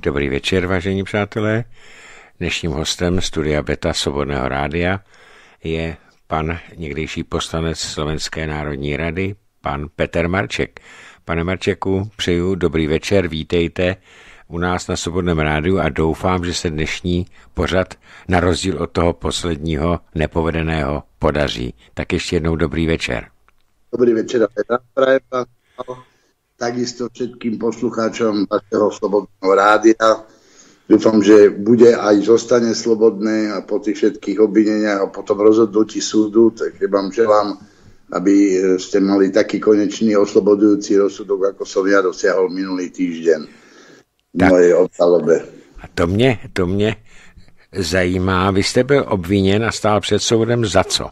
Dobrý večer, vážení přátelé. Dnešním hostem studia Beta Svobodného rádia je pan někdejší poslanec Slovenské národní rady, pan Peter Marček. Pane Marčeku, přeju dobrý večer, vítejte u nás na Svobodném rádiu a doufám, že se dnešní pořad na rozdíl od toho posledního nepovedeného podaří. Tak ještě jednou dobrý večer. Dobrý večer, Petra. Prajem vám takisto všetkým poslucháčom vašeho Slobodného rádia. Dúfam, že bude aj zostane slobodné a po tých všetkých obvineniach a po tom rozhodnutí súdu, tak vám želám, aby ste mali taký konečný oslobodujúci rozsudok, ako som ja dosiahol minulý týždeň v mojej obžalobe. A to mě zajímá. Vy jste byl obviněn a stál před soudem za co?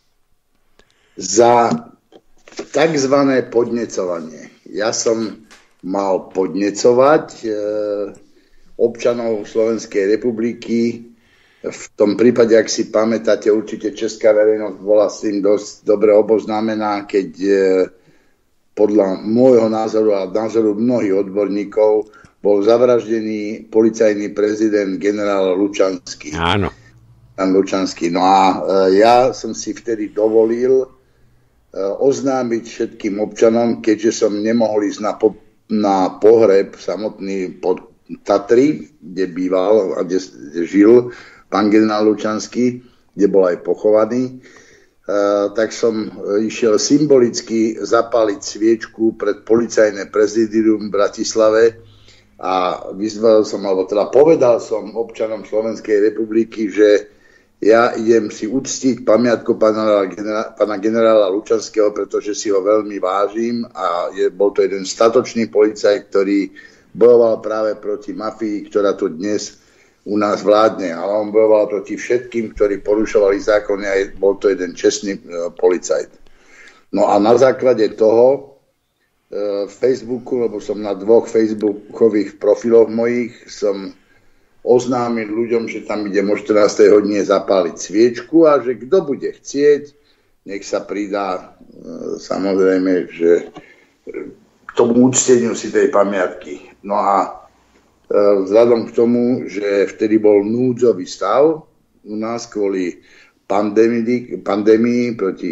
Za takzvané podnecovanie. Ja som mal podnecovať občanov Slovenskej republiky. V tom prípade, ak si pamätáte, určite česká verejnosť bola s tým dosť dobre oboznámená, keď podľa môjho názoru a názoru mnohých odborníkov bol zavraždený policajný prezident generál Lučanský. Áno. Pán Lučanský. No a ja som si vtedy dovolil oznámiť všetkým občanom, keďže som nemohol ísť na pohreb samotný pod Tatry, kde býval a kde žil pán generál Lučanský, kde bol aj pochovaný, tak som išiel symbolicky zapáliť sviečku pred policajné prezidium v Bratislave a vyzval som, alebo teda povedal som občanom Slovenskej republiky, že ja idem si uctiť pamiatku pána generála Lučanského, pretože si ho veľmi vážim a bol to jeden statočný policajt, ktorý bojoval práve proti mafii, ktorá tu dnes u nás vládne. Ale on bojoval proti všetkým, ktorí porušovali zákony a bol to jeden čestný policajt. No a na základe toho v Facebooku, lebo som na 2 facebookových profiloch mojich, som oznámil ľuďom, že tam idem o 14. hodine zapáliť sviečku a že kto bude chcieť, nech sa pridá samozrejme, že k tomu úcteniu si tej pamiatky. No a vzhľadom k tomu, že vtedy bol núdzový stav u nás kvôli pandémii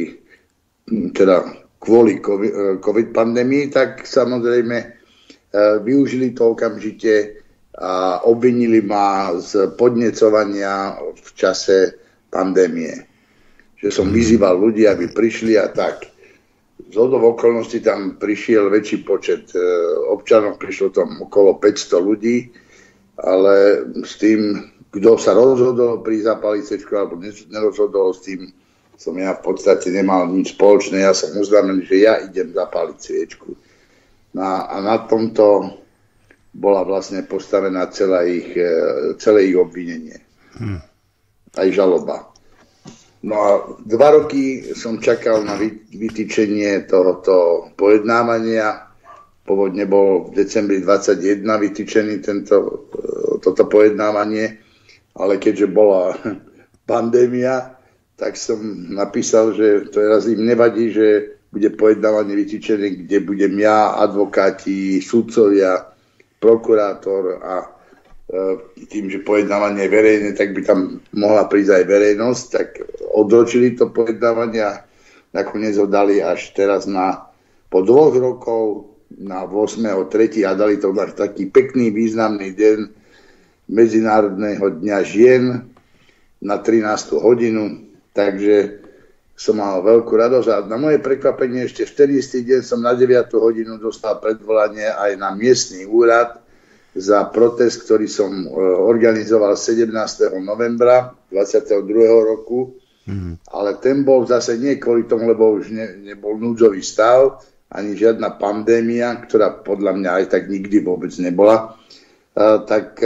kvôli COVID pandémii, tak samozrejme využili to okamžite a obvinili ma z podnecovania v čase pandémie. Že som vyzýval ľudí, aby prišli a tak. Zhodou okolností tam prišiel väčší počet občanov, prišlo tam okolo 500 ľudí, ale s tým, kto sa rozhodol pri zapáliť sviečku alebo nerozhodol, s tým som ja v podstate nemal nič spoločné. Ja som oznámil, že ja idem zapáliť sviečku. A na tomto bola vlastne postavená celé ich obvinenie. Aj žaloba. No a 2 roky som čakal na vytýčenie tohoto pojednávania. Pôvodne bol v decembri 21 vytýčený toto pojednávanie, ale keďže bola pandémia, tak som napísal, že to raz im nevadí, že bude pojednávanie vytýčené, kde budem ja, advokáti, sudcovia, prokurátor a tým, že pojednávanie je verejné, tak by tam mohla prísť aj verejnosť, tak odročili to pojednávanie a nakoniec ho dali až teraz po 2 rokov na 8.3. a dali to na taký pekný významný deň Medzinárodného dňa žien na 13. hodinu, takže som mal veľkú radosť a na moje prekvapenie ešte v ten istý deň som na 9. hodinu dostal predvolanie aj na miestny úrad za protest, ktorý som organizoval 17. novembra 22. roku, ale ten bol zase nie kvôli tomu, lebo už nebol núdzový stav, ani žiadna pandémia, ktorá podľa mňa aj tak nikdy vôbec nebola, tak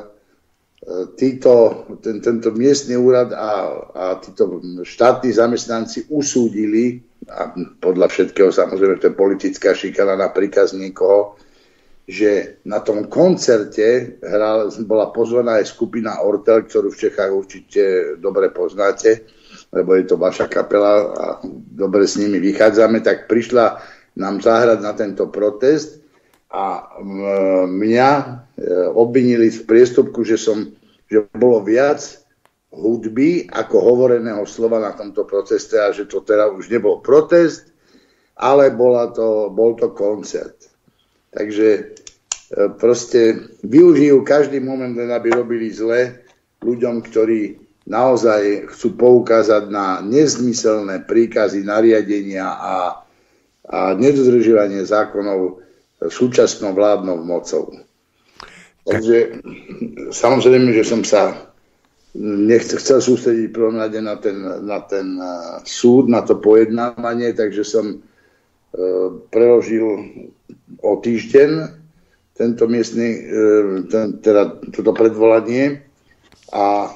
tento miestny úrad a títo štátni zamestnanci usúdili, a podľa všetkého samozrejme to je politická šikana na príkaz niekoho, že na tom koncerte bola pozvaná aj skupina Ortel, ktorú v Čechách určite dobre poznáte, lebo je to vaša kapela a dobre s nimi vychádzame, tak prišla nám zahrať na tento protest a mňa obvinili z priestupku, že bolo viac hudby ako hovoreného slova na tomto proteste a že to teda už nebol protest, ale bol to koncert. Takže proste využijú každý moment, len aby robili zle ľuďom, ktorí naozaj chcú poukázať na nezmyselné príkazy, nariadenia a nedodržovanie zákonov súčasnou vládnou mocou. Takže samozrejme, že som sa chcel sústrediť prvom rade na ten súd, na to pojednávanie, takže som preložil o týždeň tento miestny, toto predvolanie a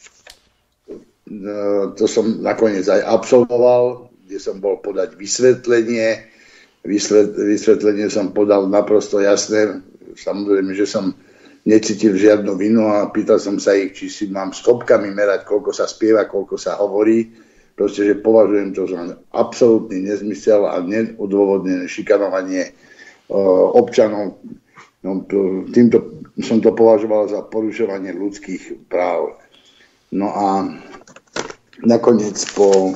to som nakoniec aj absolvoval, kde som bol podať vysvetlenie. Vysvetlenie som podal naprosto jasné. Samozrejme, že som necítil žiadnu vinu a pýtal som sa ich, či si mám stopkami merať, koľko sa spieva, koľko sa hovorí. Proste, že považujem to za absolútny nezmysel a neodôvodnené šikanovanie občanov. No, týmto som to považoval za porušovanie ľudských práv. No a nakoniec po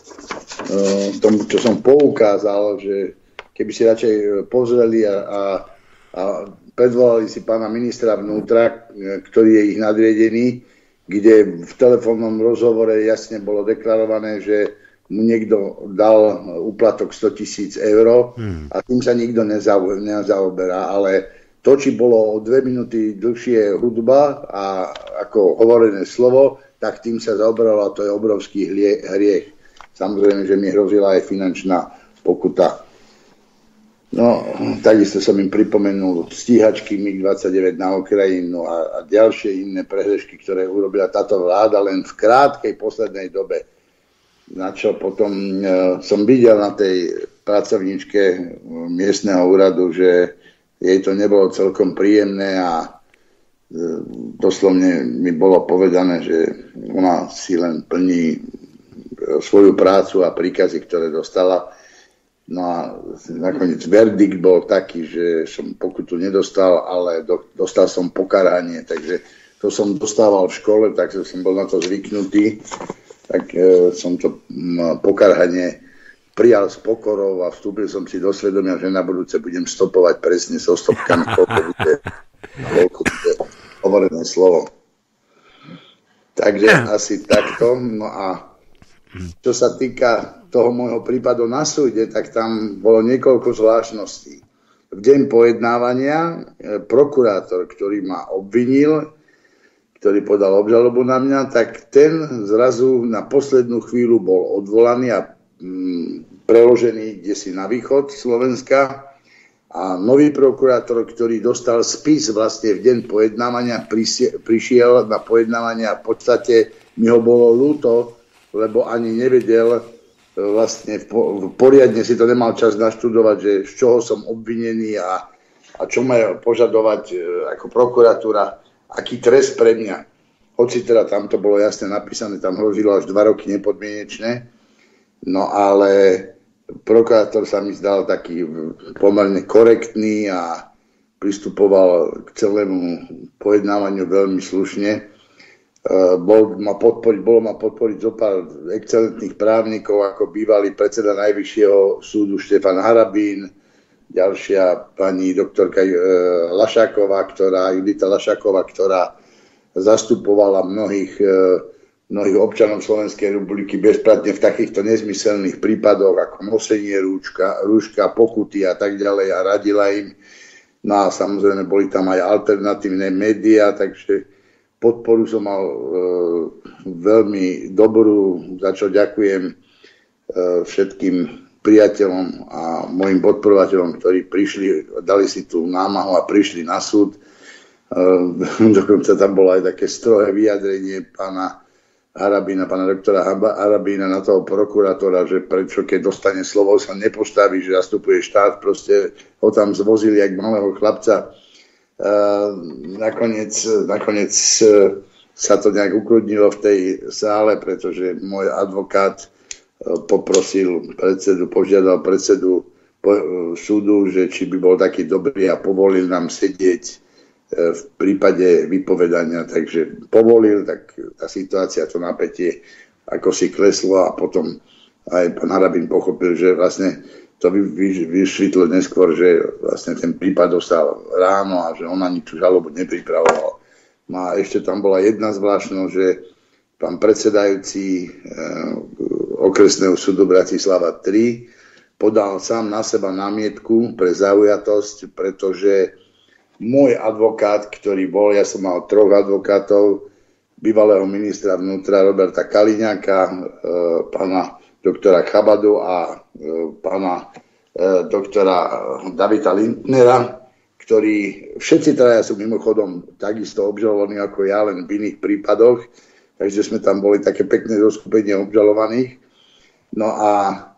tom, čo som poukázal, že keby si radšej pozreli a predvolali si pána ministra vnútra, ktorý je ich nadriedený, kde v telefónnom rozhovore jasne bolo deklarované, že mu niekto dal úplatok 100 000 eur a tým sa nikto nezaoberá, ale to, či bolo o 2 minúty dlhšie hudba a ako hovorené slovo, tak tým sa zaoberalo a to je obrovský hriech. Samozrejme, že mi hrozila aj finančná pokuta. No, takisto som im pripomenul stíhačky MiG-29 na Ukrajinu a ďalšie iné prehrešky, ktoré urobila táto vláda len v krátkej poslednej dobe. Na čo potom som videl na tej pracovníčke miestneho úradu, že jej to nebolo celkom príjemné a doslovne mi bolo povedané, že ona si len plní svoju prácu a príkazy, ktoré dostala. No a nakoniec verdikt bol taký, že som pokutu nedostal, ale dostal som pokarhanie, takže to som dostával v škole, takže som bol na to zvyknutý, tak som to pokarhanie prijal s pokorou a vstúpil som si do svedomia, že na budúce budem stopovať presne so stopkami, koľko bude hovorené slovo. Takže asi takto. No a čo sa týka toho môjho prípadu na súde, tak tam bolo niekoľko zvláštností. V deň pojednávania prokurátor, ktorý ma obvinil, ktorý podal obžalobu na mňa, tak ten zrazu na poslednú chvíľu bol odvolaný a preložený kdesi na východ Slovenska. A nový prokurátor, ktorý dostal spis vlastne v deň pojednávania, prišiel na pojednávanie a v podstate mi ho bolo ľúto, lebo ani nevedel, vlastne poriadne si to nemal čas naštudovať, že z čoho som obvinený a čo má požadovať ako prokuratúra, aký trest pre mňa. Hoci teda tam to bolo jasne napísané, tam hrozilo až 2 roky nepodmienečné, no ale prokurátor sa mi zdal taký pomerne korektný a pristupoval k celému pojednávaniu veľmi slušne. Bolo ma podporiť zo pár excelentných právnikov, ako bývalý predseda Najvyššieho súdu Štefan Harabín, ďalšia pani doktorka Judita Lašáková, ktorá zastupovala mnohých občanov Slovenskej republiky bezplatne v takýchto nezmyselných prípadoch, ako nosenie rúška, pokuty a tak ďalej a radila im. No a samozrejme boli tam aj alternatívne médiá, takže podporu som mal veľmi dobrú, za čo ďakujem všetkým priateľom a mojim podporovateľom, ktorí prišli, dali si tú námahu a prišli na súd. Dokonca tam bolo aj také strohé vyjadrenie pána doktora Harabína na toho prokurátora, že prečo keď dostane slovo sa nepostaví, že zastupuje štát, proste ho tam zvozili jak malého chlapca. Nakoniec sa to nejak ukludnilo v tej sále, pretože môj advokát požiadal predsedu súdu, že či by bol taký dobrý a povolil nám sedieť v prípade vypovedania. Takže povolil, tak tá situácia, to napätie ako si kleslo a potom aj pán Harabin pochopil, že vlastne to vyšvitlo neskôr, že vlastne ten prípad dostal ráno a že on ani tú žalobu nepripravoval. No a ešte tam bola jedna zvláštnosť, že pán predsedajúci okresného súdu Bratislava 3 podal sám na seba námietku pre zaujatosť, pretože môj advokát, ktorý bol, ja som mal 3 advokátov, bývalého ministra vnútra Roberta Kaliňáka, pána doktora Chabadu a pána doktora Davida Lindnera, ktorí všetci traja sú mimochodom takisto obžalovaní ako ja, len v iných prípadoch, takže sme tam boli také pekné zoskupenie obžalovaných. No a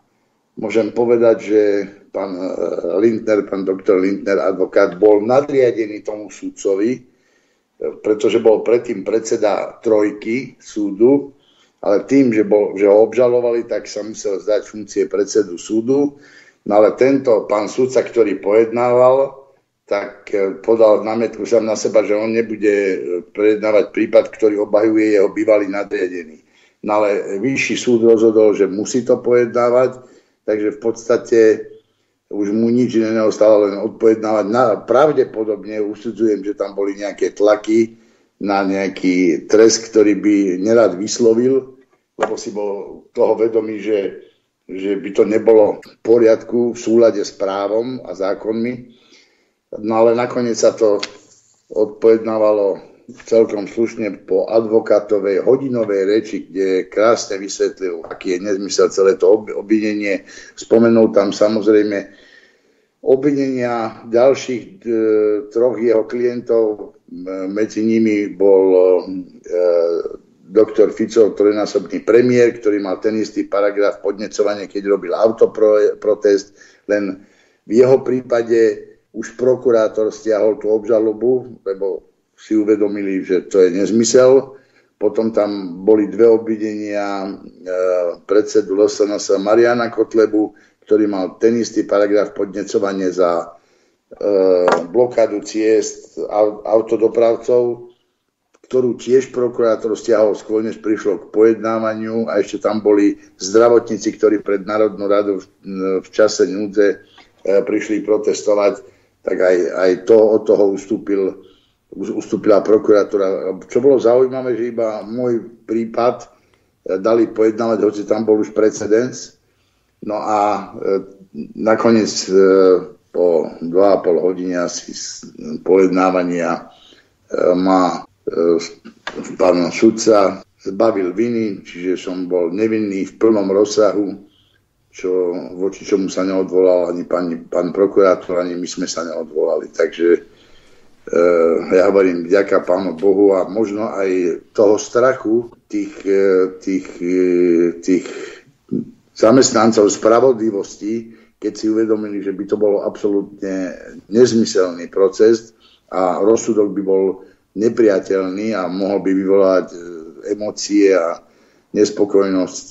môžem povedať, že pán Lindner, pán doktor Lindner, advokát, bol nadriadený tomu sudcovi, pretože bol predtým predseda trojky súdu, ale tým, že ho obžalovali, tak sa musel zdať funkcie predsedu súdu. No ale tento pán sudca, ktorý pojednával, tak podal námietku sám na seba, že on nebude prejednávať prípad, ktorý obhajuje jeho bývalý nadriadený. No ale vyšší súd rozhodol, že musí to pojednávať, takže v podstate už mu nič neostalo, len odpovednávať. Pravdepodobne usudzujem, že tam boli nejaké tlaky na nejaký trest, ktorý by nerad vyslovil, lebo si bol toho vedomý, že by to nebolo v poriadku, v súlade s právom a zákonmi. No ale nakoniec sa to odpovednávalo celkom slušne po advokátovej hodinovej reči, kde krásne vysvetlil, aký je nezmysel celé to obvinenie. Spomenul tam samozrejme obvinenia ďalších 3 jeho klientov. Medzi nimi bol doktor Fico, trojnásobný premiér, ktorý mal ten istý paragraf podnecovania, keď robil autoprotest. Len v jeho prípade už prokurátor stiahol tú obžalobu, lebo si uvedomili, že to je nezmysel. Potom tam boli 2 obvinenia predsedu LSNS Mariana Kotlebu, ktorý mal ten istý paragraf podnecovanie za blokádu ciest autodopravcov, ktorú tiež prokurátor stiahol skôr, než prišlo k pojednávaniu, a ešte tam boli zdravotníci, ktorí pred Národnú radu v čase núdze prišli protestovať, tak aj to od toho ustúpila prokuratúra. Čo bolo zaujímavé, že iba môj prípad dali pojednávať, hoci tam bol už precedens. No a nakoniec po 2,5 hodiny asi pojednávania ma pán sudca zbavil viny, čiže som bol nevinný v plnom rozsahu, voči čomu sa neodvolal ani pán prokurátor, ani my sme sa neodvolali. Takže ja hovorím vďaka Pánu Bohu a možno aj toho strachu tých zamestnancov spravodlivosti, keď si uvedomili, že by to bolo absolútne nezmyselný proces a rozsudok by bol nepriateľný a mohol by vyvolať emócie a nespokojnosť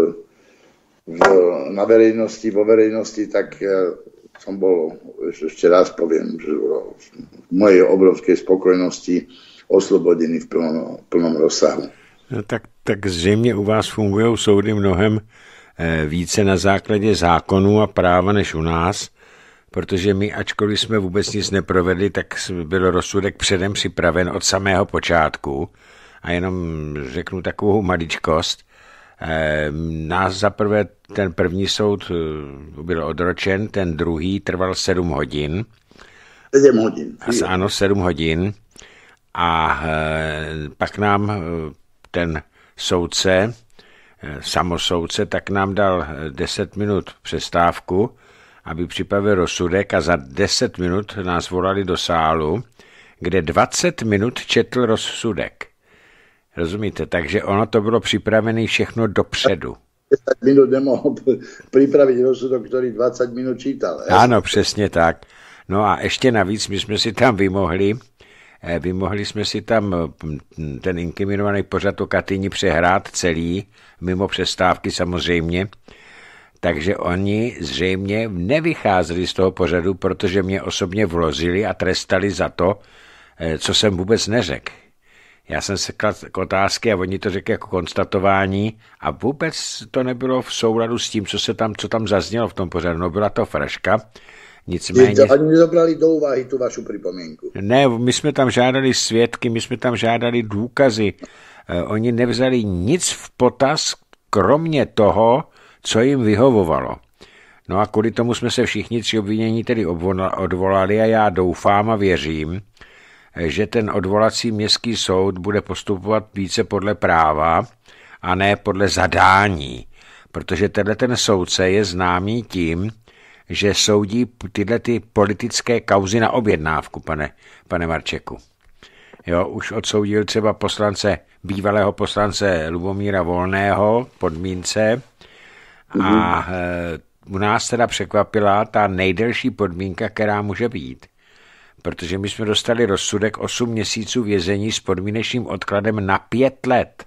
vo verejnosti, tak som bol, ešte raz poviem, že v mojej obrovskej spokojnosti oslobodený v plnom rozsahu. No, tak zřejmě u vás fungují soudy mnohem více na základě zákonů a práva než u nás, protože my, ačkoliv jsme vůbec nic neprovedli, tak byl rozsudek předem připraven od samého počátku. A jenom řeknu takovou maličkost. Nás zaprvé ten první soud byl odročen, ten druhý trval 7 hodin. 7 hodin. Ano, 7 hodin. A pak nám ten soudce, samosoudce, tak nám dal 10 minut přestávku, aby připravil rozsudek, a za 10 minut nás volali do sálu, kde 20 minut četl rozsudek. Rozumíte? Takže ono to bylo připravené všechno dopředu. 10 minut nemohl připravit rozsudek, který 20 minut čítal. Ano, přesně tak. No a ještě navíc my jsme si tam vymohli jsme si tam ten inkriminovaný pořad o Katyni přehrát celý, mimo přestávky samozřejmě. Takže oni zřejmě nevycházeli z toho pořadu, protože mě osobně vlozili a trestali za to, co jsem vůbec neřekl. Já jsem se kladl k otázky a oni to řekli jako konstatování a vůbec to nebylo v souladu s tím, co tam zaznělo v tom pořadu. No, byla to fraška. Nicméně... Ani nezobrali do úvahy tu vašu připomínku. Ne, my jsme tam žádali svědky, my jsme tam žádali důkazy. Oni nevzali nic v potaz, kromě toho, co jim vyhovovalo. No a kvůli tomu jsme se všichni tři obvinění tedy odvolali a já doufám a věřím, že ten odvolací městský soud bude postupovat více podle práva a ne podle zadání, protože ten soudce je známý tím, že soudí tyhle ty politické kauzy na objednávku, pane Marčeku. Jo, už odsoudil třeba bývalého poslance Lubomíra Volného podmínce a u nás teda překvapila ta nejdelší podmínka, která může být. Protože my jsme dostali rozsudek 8 měsíců vězení s podmínečným odkladem na 5 let.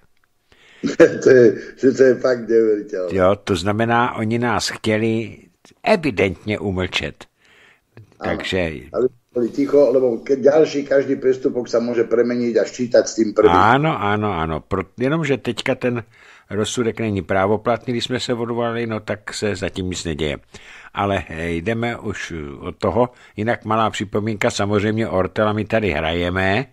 to je fakt neuvěřitelné. Jo, to znamená, oni nás chtěli evidentně umlčet. Takže... Ale ticho, lebo ďalší každý prestupok sa môže premeniť a ščítať s tým prvým. Áno. Jenomže teďka ten rozsudek není právoplatný, když jsme se odvolali, no tak se zatím nic neděje. Ale jdeme už od toho. Jinak malá připomínka, samozřejmě Ortela my tady hrajeme.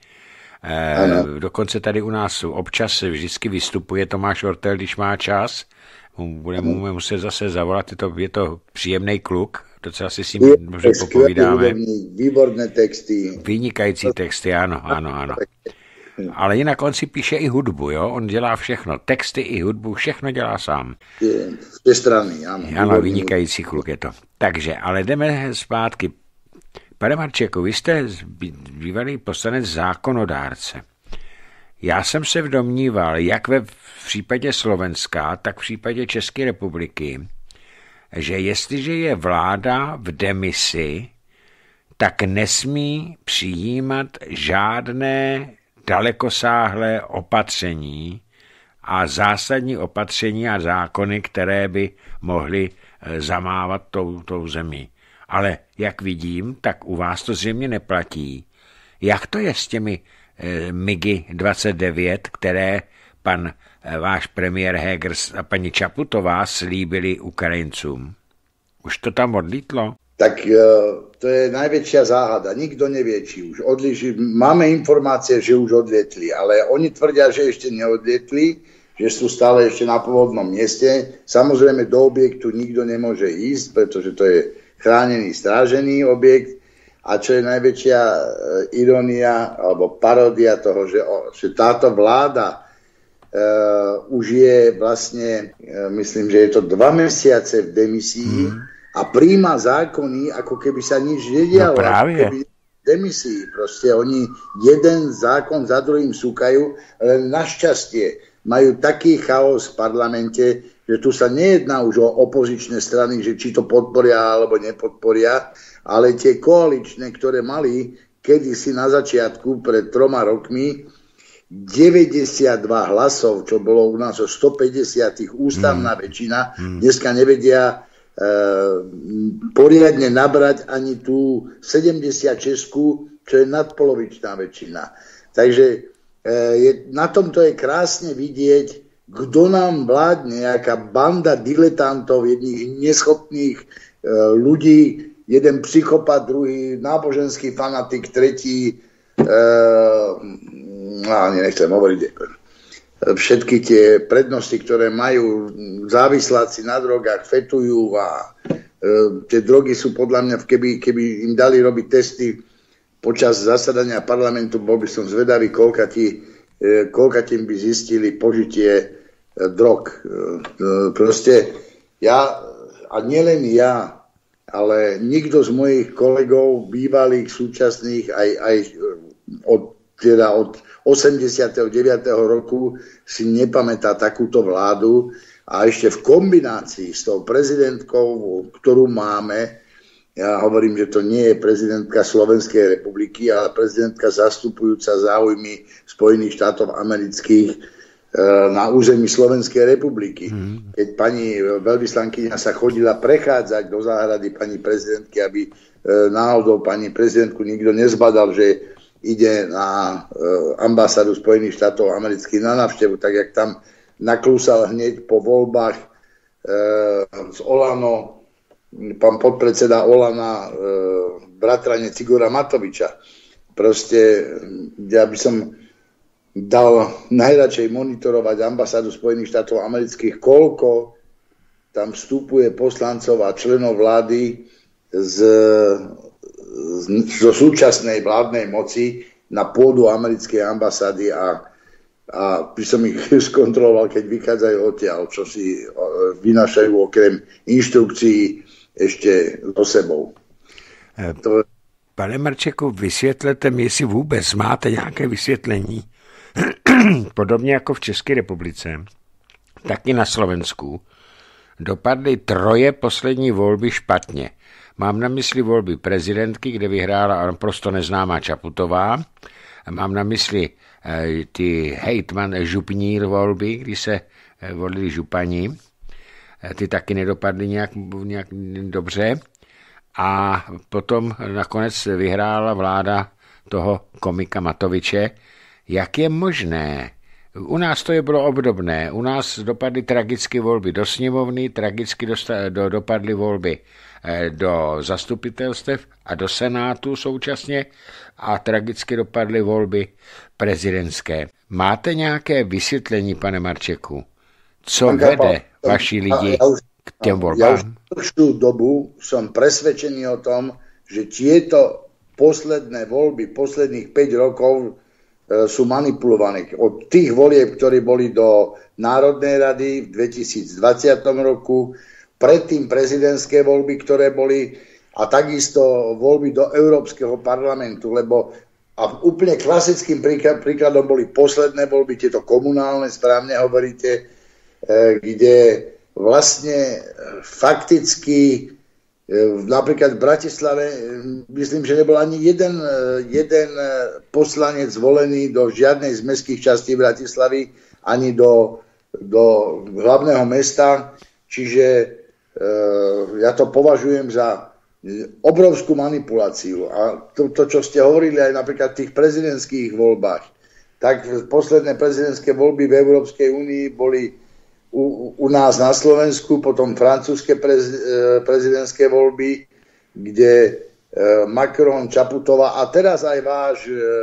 Dokonce tady u nás občas vždycky vystupuje Tomáš Ortel, když má čas. Budeme muset zase zavolat, je to příjemný kluk, docela si s ním dobře popovídáme. Výborné texty. Vynikající texty, ano. Ale jinak on si píše i hudbu, jo? On dělá všechno, texty i hudbu, všechno dělá sám. Z té strany, ano. Ano, vynikající kluk je to. Takže, ale jdeme zpátky. Pane Marčeku, vy jste bývalý poslanec zákonodárce. Já jsem se domníval, jak v případě Slovenska, tak v případě České republiky, že jestliže je vláda v demisi, tak nesmí přijímat žádné dalekosáhlé opatření a zásadní opatření a zákony, které by mohly zamávat tou zemí. Ale jak vidím, tak u vás to zřejmě neplatí. Jak to je s těmi MIGy 29, které pan váš premiér Heger a paní Čaputová slíbili Ukrajincům? Už to tam odlítlo? Tak to je najväčšia záhada. Nikto nevie, či už odlietli. Máme informácie, že už odlietli, ale oni tvrdia, že ešte neodlietli, že sú stále ešte na pôvodnom mieste. Samozrejme do objektu nikto nemôže ísť, pretože to je chránený, strážený objekt. A čo je najväčšia irónia alebo paródia toho, že táto vláda už je vlastne, myslím, že je to 2 mesiace v demisii a príjma zákony, ako keby sa nič nedialo. No práve. Keby v demisii. Proste oni jeden zákon za druhým súkajú, len našťastie majú taký chaos v parlamente, že tu sa nejedná už o opozičné strany, že či to podporia alebo nepodporia, ale tie koaličné, ktoré mali kedysi na začiatku pred 3 rokmi 92 hlasov, čo bolo u nás o 150 ústavná väčšina, dneska nevedia poriadne nabrať ani tú 76, čo je nadpolovičná väčšina. Takže na tomto je krásne vidieť, kto nám vládne, aká banda diletantov, jedných neschopných ľudí, jeden psychopat, druhý náboženský fanatik, tretí nechcem hovoriť všetky tie prednosti, ktoré majú, závisláci na drogách, fetujú a tie drogy sú podľa mňa, keby im dali robiť testy počas zasadania parlamentu, bol by som zvedavý, koľkatým by zistili požitie drog. Proste ja, a nielen ja, ale nikto z mojich kolegov, bývalých, súčasných, aj od 89. roku si nepamätá takúto vládu a ešte v kombinácii s tou prezidentkou, ktorú máme, ja hovorím, že to nie je prezidentka Slovenskej republiky, ale prezidentka zastupujúca záujmy Spojených štátov amerických, na území Slovenskej republiky. Keď pani veľvyslankyňa sa chodila prechádzať do záhrady pani prezidentky, aby náhodou pani prezidentku nikto nezbadal, že ide na ambasádu Spojených štátov amerických na návštevu, tak jak tam naklúsal hneď po voľbách z Olano, pán podpredseda Olana, bratranec Igora Matoviča. Proste, ja by som dal najradšej monitorovať ambasádu Spojených štátov amerických, koľko tam vstupuje poslancov a členov vlády zo súčasnej vládnej moci na pôdu americkej ambasády a by som ich skontroloval, keď vychádzajú odtiaľ, čo si vynášajú okrem inštrukcií ešte so sebou. Pane Marčeku, vysvětlete mi, jestli vůbec máte nějaké vysvětlení. Podobně jako v České republice, tak i na Slovensku dopadly 3 poslední volby špatně. Mám na mysli volby prezidentky, kde vyhrála naprosto neznámá Čaputová. Mám na mysli ty hejtman župnír volby, kdy se volili župani. Ty taky nedopadly nějak dobře. A potom nakonec vyhrála vláda toho komika Matoviče. Jak je možné? U nás to bylo obdobné. U nás dopadly tragicky volby do sněmovny, tragicky dopadly volby do zastupitelstev a do senátu současně a tragicky dopadly volby prezidentské. Máte nějaké vysvětlení, pane Marčeku? Co vede vaši lidi k těm volbám? Ja už dlhšiu dobu som presvedčený o tom, že tieto posledné voľby, posledných 5 rokov sú manipulované. Od tých volieb, ktorí boli do Národnej rady v 2020 roku, predtým prezidentské voľby, ktoré boli, a takisto voľby do Európskeho parlamentu, lebo a úplne klasickým príkladom boli posledné voľby, tieto komunálne, správne hovoríte, kde vlastne fakticky napríklad v Bratislave myslím, že nebol ani jeden poslanec zvolený do žiadnej z mestských častí Bratislavy, ani do hlavného mesta. Čiže ja to považujem za obrovskú manipuláciu. A to, čo ste hovorili aj napríklad v tých prezidentských voľbách, tak posledné prezidentské voľby v Európskej únii boli u nás na Slovensku, potom francúzske prezidentské voľby, kde Macron, Čaputová a teraz aj váš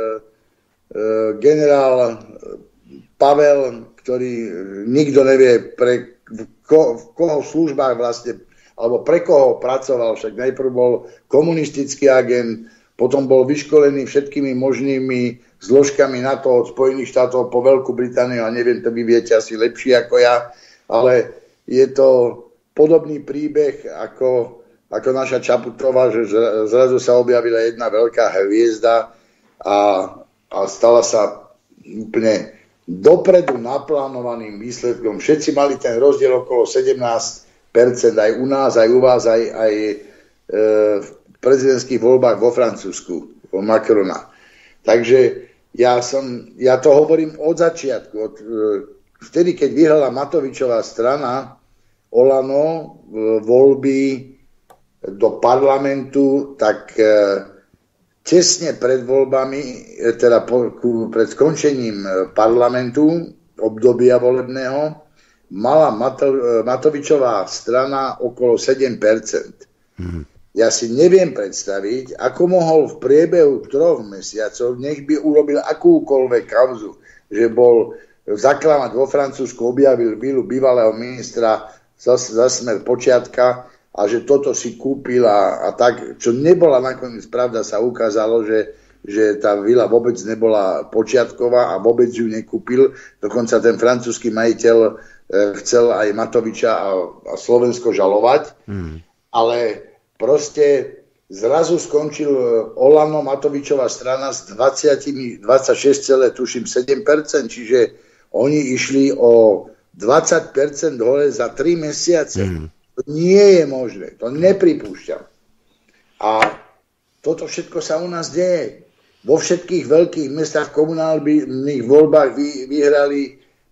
generál Pavel, ktorý nikto nevie v koho službách vlastne, alebo pre koho pracoval, však najprv bol komunistický agent, potom bol vyškolený všetkými možnými zložkami NATO od Spojených štátov po Veľkú Britániu a neviem, to vy viete asi lepšie ako ja, ale je to podobný príbeh ako naša Čaputová, že zrazu sa objavila jedna veľká hviezda a stala sa úplne dopredu naplánovaným výsledkom. Všetci mali ten rozdiel okolo 17%, aj u nás, aj u vás, aj v prezidentských voľbách vo Francúzsku, vo Macrona. Takže ja to hovorím od začiatku. Vtedy, keď vyhrala Matovičová strana Olano voľby do parlamentu, tak tesne pred voľbami, teda pred skončením parlamentu, obdobia volebného, mala Matovičová strana okolo 7%. Ja si neviem predstaviť, ako mohol v priebehu 3 mesiacov, nech by urobil akúkoľvek kauzu, že bol zaklamať vo Francúzsku, objavil vilu bývalého ministra za Smer Počiatka a že toto si kúpil a tak, čo nebola nakoniec pravda, sa ukázalo, že tá vila vôbec nebola Počiatková a vôbec ju nekúpil. Dokonca ten francúzsky majiteľ chcel aj Matoviča a Slovensko žalovať, ale proste zrazu skončil Olano Matovičová strana s 26,7%, čiže oni išli o 20% hore za 3 mesiace. To nie je možné, to nepripúšťam. A toto všetko sa u nás deje. Vo všetkých veľkých mestách v komunálnych voľbách vyhrali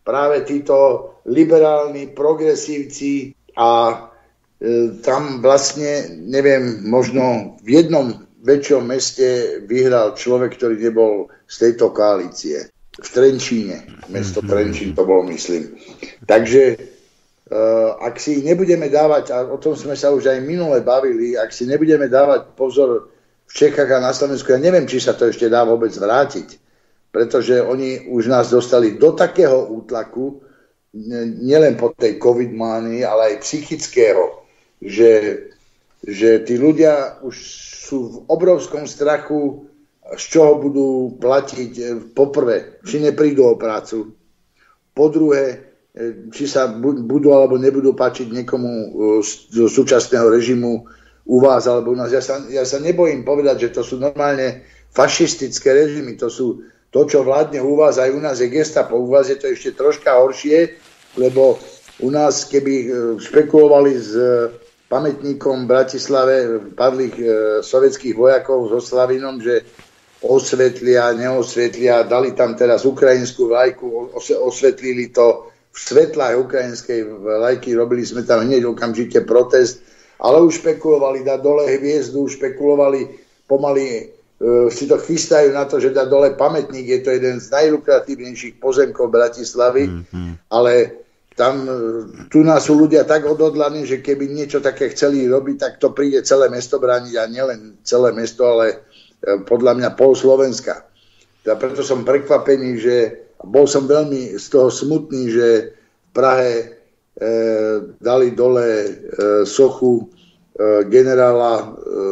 práve títo liberálni progresívci a tam vlastne, neviem, možno v jednom väčšom meste vyhral človek, ktorý nebol z tejto koalície. V Trenčíne. Mesto Trenčín to bolo, myslím. Takže ak si nebudeme dávať, a o tom sme sa už aj minule bavili, ak si nebudeme dávať pozor v Čechách a na Slovensku, ja neviem, či sa to ešte dá vôbec vrátiť, pretože oni už nás dostali do takého útlaku, nielen po tej covid-mánii, ale aj psychického, že tí ľudia už sú v obrovskom strachu, z čoho budú platiť. Poprvé, či neprídu o prácu. Po druhé, či sa budú alebo nebudú páčiť niekomu z súčasného režimu u vás alebo u nás. Ja sa nebojím povedať, že to sú normálne fašistické režimy. To sú to, čo vládne u vás, aj u nás je gestapo. U vás je to ešte troška horšie, lebo u nás, keby špekulovali s pamätníkom v Bratislave padlých sovietských vojakov so Slavinom, že osvetlia, neosvetlia, dali tam teraz ukrajinskú vlajku, osvetlili to v svetlách ukrajinskej vlajky, robili sme tam hneď okamžite protest, ale už špekulovali dať dole hviezdu, špekulovali pomaly, si to chystajú na to, že dá dole pamätník, je to jeden z najlukratívnejších pozemkov Bratislavy, ale tam, tu nás sú ľudia tak odhodlaní, že keby niečo také chceli robiť, tak to príde celé mesto brániť a nielen celé mesto, ale podľa mňa pol Slovenska. A preto som prekvapený, že bol som veľmi z toho smutný, že v Prahe dali dole sochu generála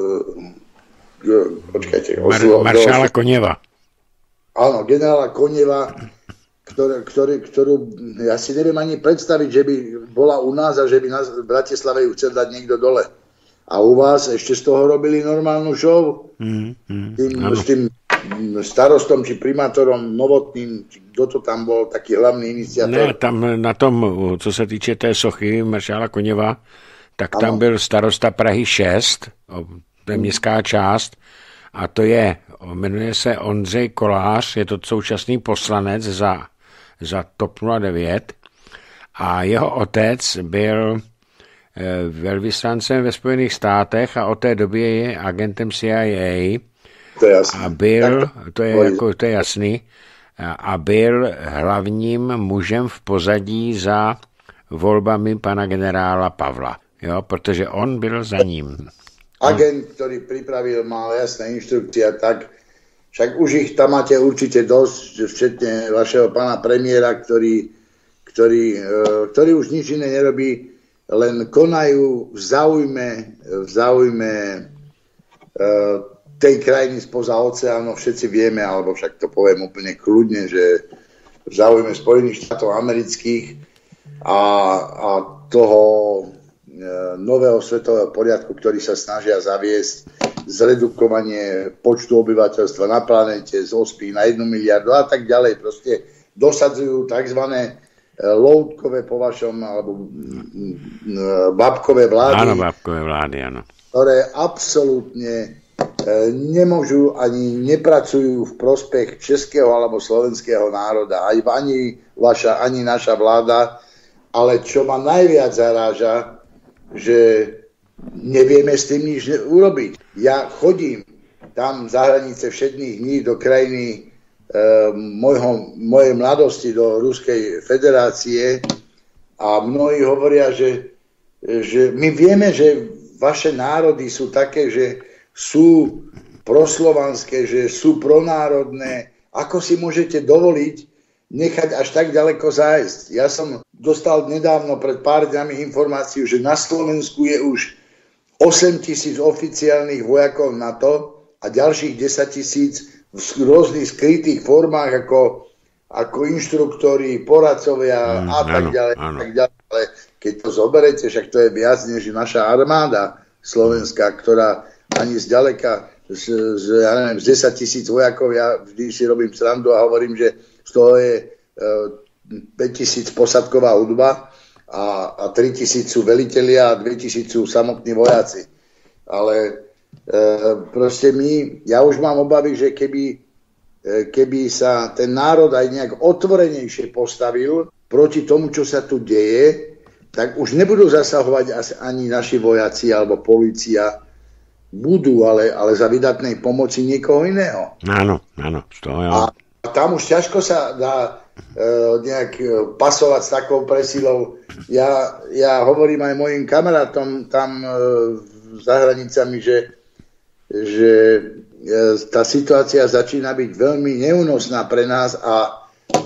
maršála Koněva. Áno, generála Koněva, ktorú ja si neviem ani predstaviť, že by bola u nás a že by nás v Bratislave ju chcel dať niekto dole. A u vás ešte z toho robili normálnu show? S tým starostom či primátorom Novotným, či kto to tam bol, taký hlavný iniciátor? Ne, tam na tom, co se týče té sochy maršála Koněva, tak tam byl starosta Prahy 6, to je městská část, a to je, jmenuje se Ondřej Kolář, je to současný poslanec za TOP 09 a jeho otec byl velvyslancem ve Spojených státech a od té doby je agentem CIA. To je jasný. A byl, to je jasný, a byl hlavním mužem v pozadí za volbami pana generála Pavla. Jo, protože on byl za ním. Agent, ktorý pripravil, mal jasné inštrukcie, tak však už ich tam máte určite dosť, včetne vašeho pána premiéra, ktorý už nič iné nerobí, len konajú v záujme tej krajiny spoza oceánu, všetci vieme, alebo však to poviem úplne kľudne, že v záujme Spojených štátov amerických a toho nového svetového poriadku, ktorý sa snažia zaviesť, zredukovanie počtu obyvateľstva na planete z 8 na 1 miliardu a tak ďalej. Proste dosadzujú tzv. Loutkové po vašom, alebo babkové vlády. Áno, babkové vlády, áno. Ktoré absolútne nemôžu ani nepracujú v prospech českého alebo slovenského národa. Ani naša vláda. Ale čo ma najviac zaráža, že nevieme s tým nič urobiť. Ja chodím tam za hranice všedných dní do krajiny mojej mladosti, do Ruskej federácie a mnohí hovoria, že my vieme, že vaše národy sú také, že sú proslovanské, že sú pronárodné. Ako si môžete dovoliť nechať až tak ďaleko zájsť? Ja som dostal nedávno pred pár dňami informáciu, že na Slovensku je už 8 000 oficiálnych vojakov NATO a ďalších 10 000 v rôznych skrytých formách ako inštruktori, poradcovia a tak ďalej. Ale keď to zoberete, však to je viac než naša armáda slovenská, ktorá ani zďaleka ja neviem, z 10 000 vojakov, ja vždy si robím srandu a hovorím, že z toho je 5 000 posadková hudba a 3 000 sú velitelia a 2 000 sú samotní vojaci. Ale proste ja už mám obavy, že keby sa ten národ aj nejak otvorenejšie postavil proti tomu, čo sa tu deje, tak už nebudú zasahovať ani naši vojaci alebo polícia. Budú, ale za vydatnej pomoci niekoho iného. Áno, to jo. A tam už ťažko sa dá nejak pasovať s takou presilou. Ja hovorím aj mojim kamarátom tam za hranicami, že tá situácia začína byť veľmi neúnosná pre nás a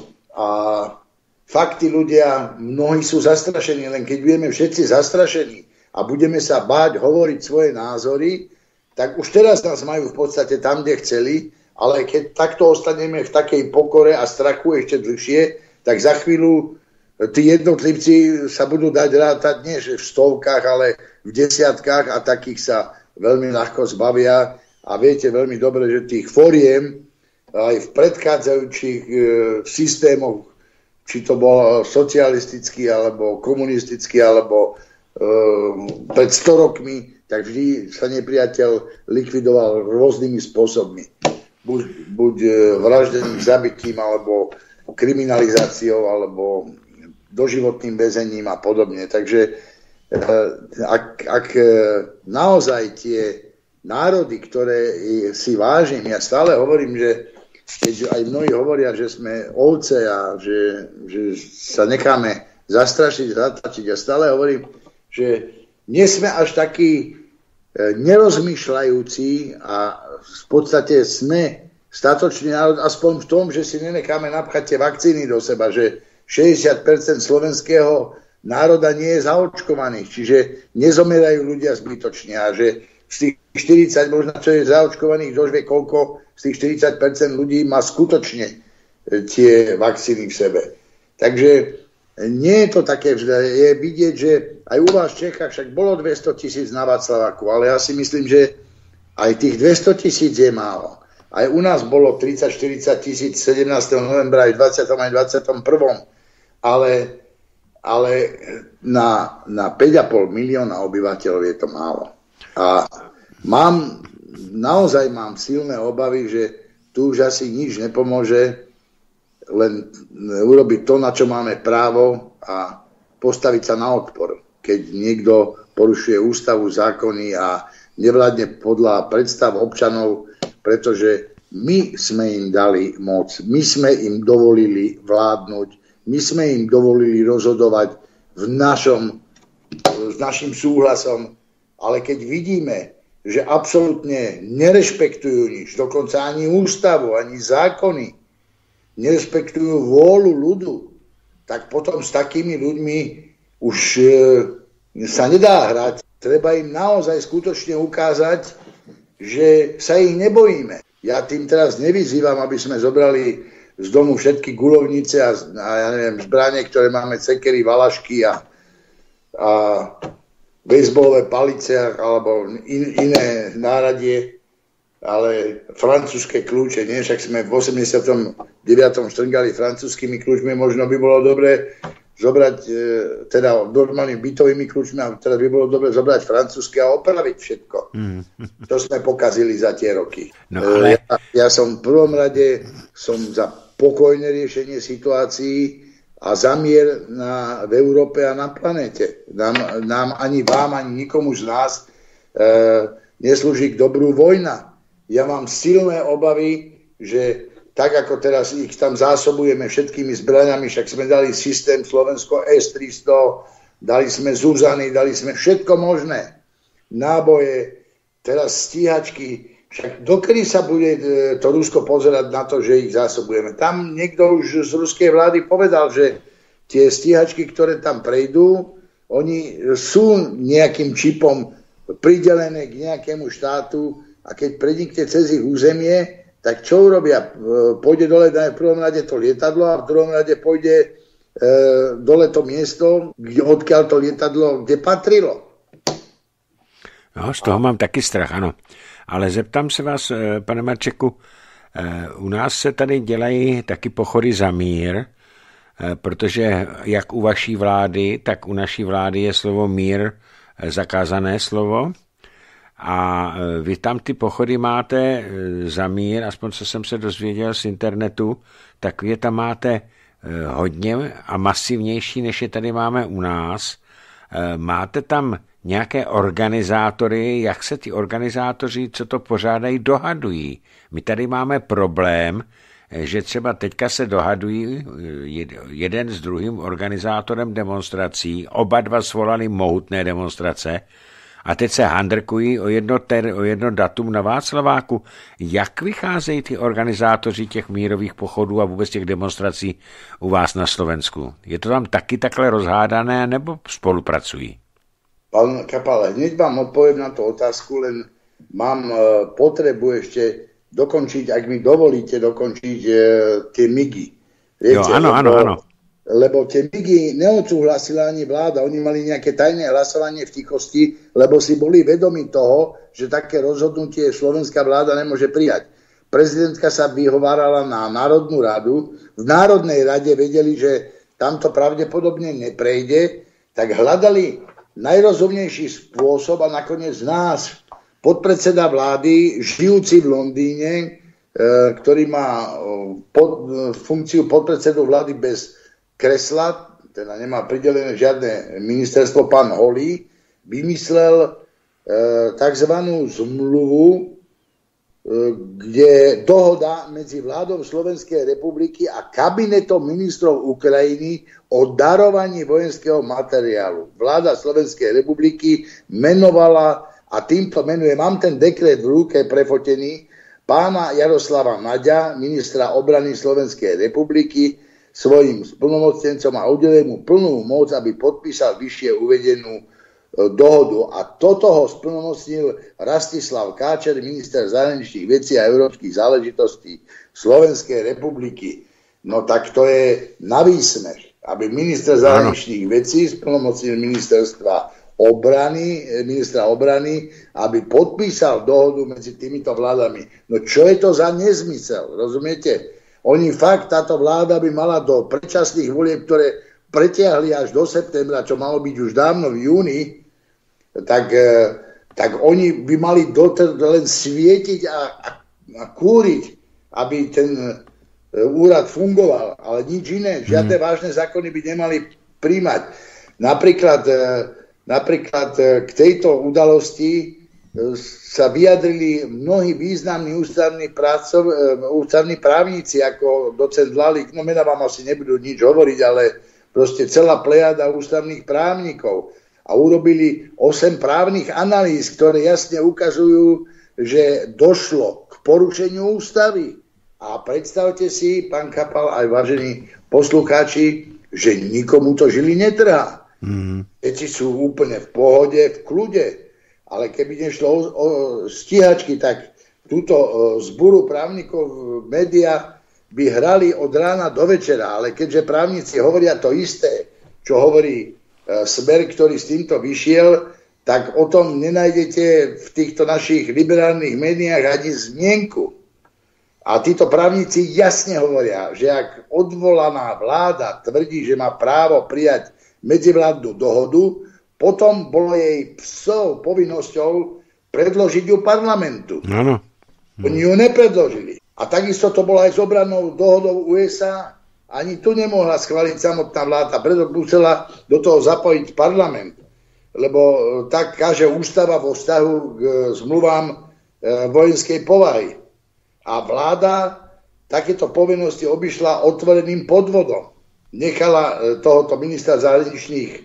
fakty ľudia, mnohí sú zastrašení, len keď budeme všetci zastrašení a budeme sa báť hovoriť svoje názory, tak už teraz nás majú v podstate tam, kde chceli, ale keď takto ostaneme v takej pokore a strachu ešte dlhšie, tak za chvíľu tí jednotlivci sa budú dať rátať nie že v stovkách, ale v desiatkách a takých sa veľmi ľahko zbavia. A viete veľmi dobre, že tých foriem aj v predchádzajúcich systémoch, či to bol socialistický, alebo komunistický, alebo pred 100 rokmi, tak vždy sa nepriateľ likvidoval rôznymi spôsobmi. Buď vraždením, zabitím, alebo kriminalizáciou, alebo doživotným väzením a podobne. Takže ak naozaj tie národy, ktoré si vážim, ja stále hovorím, že keď aj mnohí hovoria, že sme ovce a že sa necháme zastrašiť, zatlačiť, ja stále hovorím, že nie sme až takí nerozmýšľajúci a v podstate sme statočný národ aspoň v tom, že si nenecháme napchať tie vakcíny do seba, že 60% slovenského národa nie je zaočkovaných, čiže nezomierajú ľudia zbytočne a že z tých 40, možno čo je zaočkovaných, kto vie koľko, z tých 40% ľudí má skutočne tie vakcíny v sebe. Takže nie je to také, je vidieť, že aj u vás v Čechách však bolo 200 000 na Václaváku, ale ja si myslím, že aj tých 200 000 je málo. Aj u nás bolo 30-40 000 17. novembra aj 20. aj 21. Ale na 5,5 milióna obyvateľov je to málo. A naozaj mám silné obavy, že tu už asi nič nepomôže, len urobiť to, na čo máme právo a postaviť sa na odpor. Keď niekto porušuje ústavu, zákony a nevládne podľa predstav občanov, pretože my sme im dali moc, my sme im dovolili vládnuť, my sme im dovolili rozhodovať s našim súhlasom, ale keď vidíme, že absolútne nerešpektujú nič, dokonca ani ústavu, ani zákony, nerešpektujú vôľu ľudu, tak potom s takými ľuďmi už sa nedá hrať. Treba im naozaj skutočne ukázať, že sa ich nebojíme. Ja tým teraz nevyzývam, aby sme zobrali z domu všetky guľovnice a ja neviem, zbrane, ktoré máme, cekery, valašky a bejsbolové palice alebo iné náradie, ale francúzske kľúče, nie? Však sme v 89. štrngali francúzskými kľúčmi, možno by bolo dobre zobrať, teda normálnymi bytovými kľúčmi, a teda by bolo dobre zobrať francúzske a opraviť všetko. To sme pokazili za tie roky. No, ale... ja som v prvom rade za pokojné riešenie situácií a za mier v Európe a na planéte. Nám ani vám, ani nikomu z nás neslúži k dobru vojna. Ja mám silné obavy, že tak ako teraz ich tam zásobujeme všetkými zbraňami, však sme dali systém Slovensko S-300, dali sme Zuzany, dali sme všetko možné. Náboje, teraz stíhačky. Však dokedy sa bude to Rusko pozerať na to, že ich zásobujeme? Tam niekto už z ruskej vlády povedal, že tie stíhačky, ktoré tam prejdú, oni sú nejakým čipom pridelené k nejakému štátu a keď prenikne cez ich územie, tak čo urobia? Pôjde dole v prvom rade to lietadlo a v druhom rade pôjde dole to miesto, odkiaľ to lietadlo, kde patrilo. No, z toho mám taky strach, ano. Ale zeptám se vás, pane Marčeku, u nás se tady dělají taky pochody za mír, protože jak u vaší vlády, tak u naší vlády je slovo mír zakázané slovo. A vy tam ty pochody máte za mír, aspoň co jsem se dozvěděl z internetu, tak vy tam máte hodně a masivnější, než je tady máme u nás. Máte tam nějaké organizátory, jak se ty organizátoři, co to pořádají, dohadují? My tady máme problém, že třeba teďka se dohadují jeden s druhým organizátorem demonstrací, oba dva svolali mohutné demonstrace a teď se handrkují o jedno datum na Václaváku. Jak vycházejí ty organizátoři těch mírových pochodů a vůbec těch demonstrací u vás na Slovensku? Je to tam taky takhle rozhádané, nebo spolupracují? Pán Kapal, hneď vám odpoviem na tú otázku, len mám potrebu ešte dokončiť, ak mi dovolíte dokončiť tie migy. Viete, áno. Lebo tie migy neodsúhlasila ani vláda. Oni mali nejaké tajné hlasovanie v tichosti, lebo si boli vedomi toho, že také rozhodnutie slovenská vláda nemôže prijať. Prezidentka sa vyhovárala na Národnú radu. V Národnej rade vedeli, že tamto pravdepodobne neprejde, tak hľadali najrozumnejší spôsob a nakoniec nás, podpredseda vlády, žijúci v Londýne, ktorý má funkciu podpredsedu vlády bez kresla, teda nemá pridelené žiadne ministerstvo, pán Holý, vymyslel takzvanú zmluvu, kde dohoda medzi vládou Slovenskej republiky a kabinetom ministrov Ukrajiny o darovaní vojenského materiálu. Vláda Slovenskej republiky menovala, a týmto menuje, mám ten dekret v ruke prefotený, pána Jaroslava Naďa, ministra obrany Slovenskej republiky, svojim splnomocnencom a udelil mu plnú moc, aby podpísal vyššie uvedenú dohodu. A toto ho splnomocnil Rastislav Káčer, minister zahraničných vecí a európskych záležitostí Slovenskej republiky. No tak to je na výsmech, aby minister zahraničných vecí splnomocnil ministra obrany, aby podpísal dohodu medzi týmito vládami. No čo je to za nezmysel, rozumiete? Oni fakt, táto vláda by mala do predčasných volieb, ktoré pretiahli až do septembra, čo malo byť už dávno v júni, tak oni by mali len svietiť a kúriť, aby ten úrad fungoval, ale nič iné. Žiadne vážne zákony by nemali príjmať. Napríklad k tejto udalosti sa vyjadrili mnohí významní ústavní právnici, ako docent Lalík, no mená vám asi nebudú nič hovoriť, ale proste celá plejada ústavných právnikov. A urobili 8 právnych analýz, ktoré jasne ukazujú, že došlo k porušeniu ústavy. A predstavte si, pán Kapal, aj vážení poslucháči, že nikomu to žily netrhá. Veci sú úplne v pohode, v kľude. Ale keby nešlo o stíhačky, tak túto zburu právnikov médiá by hrali od rána do večera. Ale keďže právnici hovoria to isté, čo hovorí Smer, ktorý s týmto vyšiel, tak o tom nenájdete v týchto našich liberálnych médiách ani zmienku. A títo právnici jasne hovoria, že ak odvolaná vláda tvrdí, že má právo prijať medzivládnu dohodu, potom bolo jej povinnosťou predložiť ju parlamentu. Áno. Oni ju nepredložili. A takisto to bolo aj s obrannou dohodou USA. Ani tu nemohla schváliť samotná vláda, preto musela do toho zapojiť parlament. Lebo tak káže ústava vo vzťahu k zmluvám vojenskej povahy. A vláda takéto povinnosti obišla otvoreným podvodom. Nechala tohoto ministra zahraničných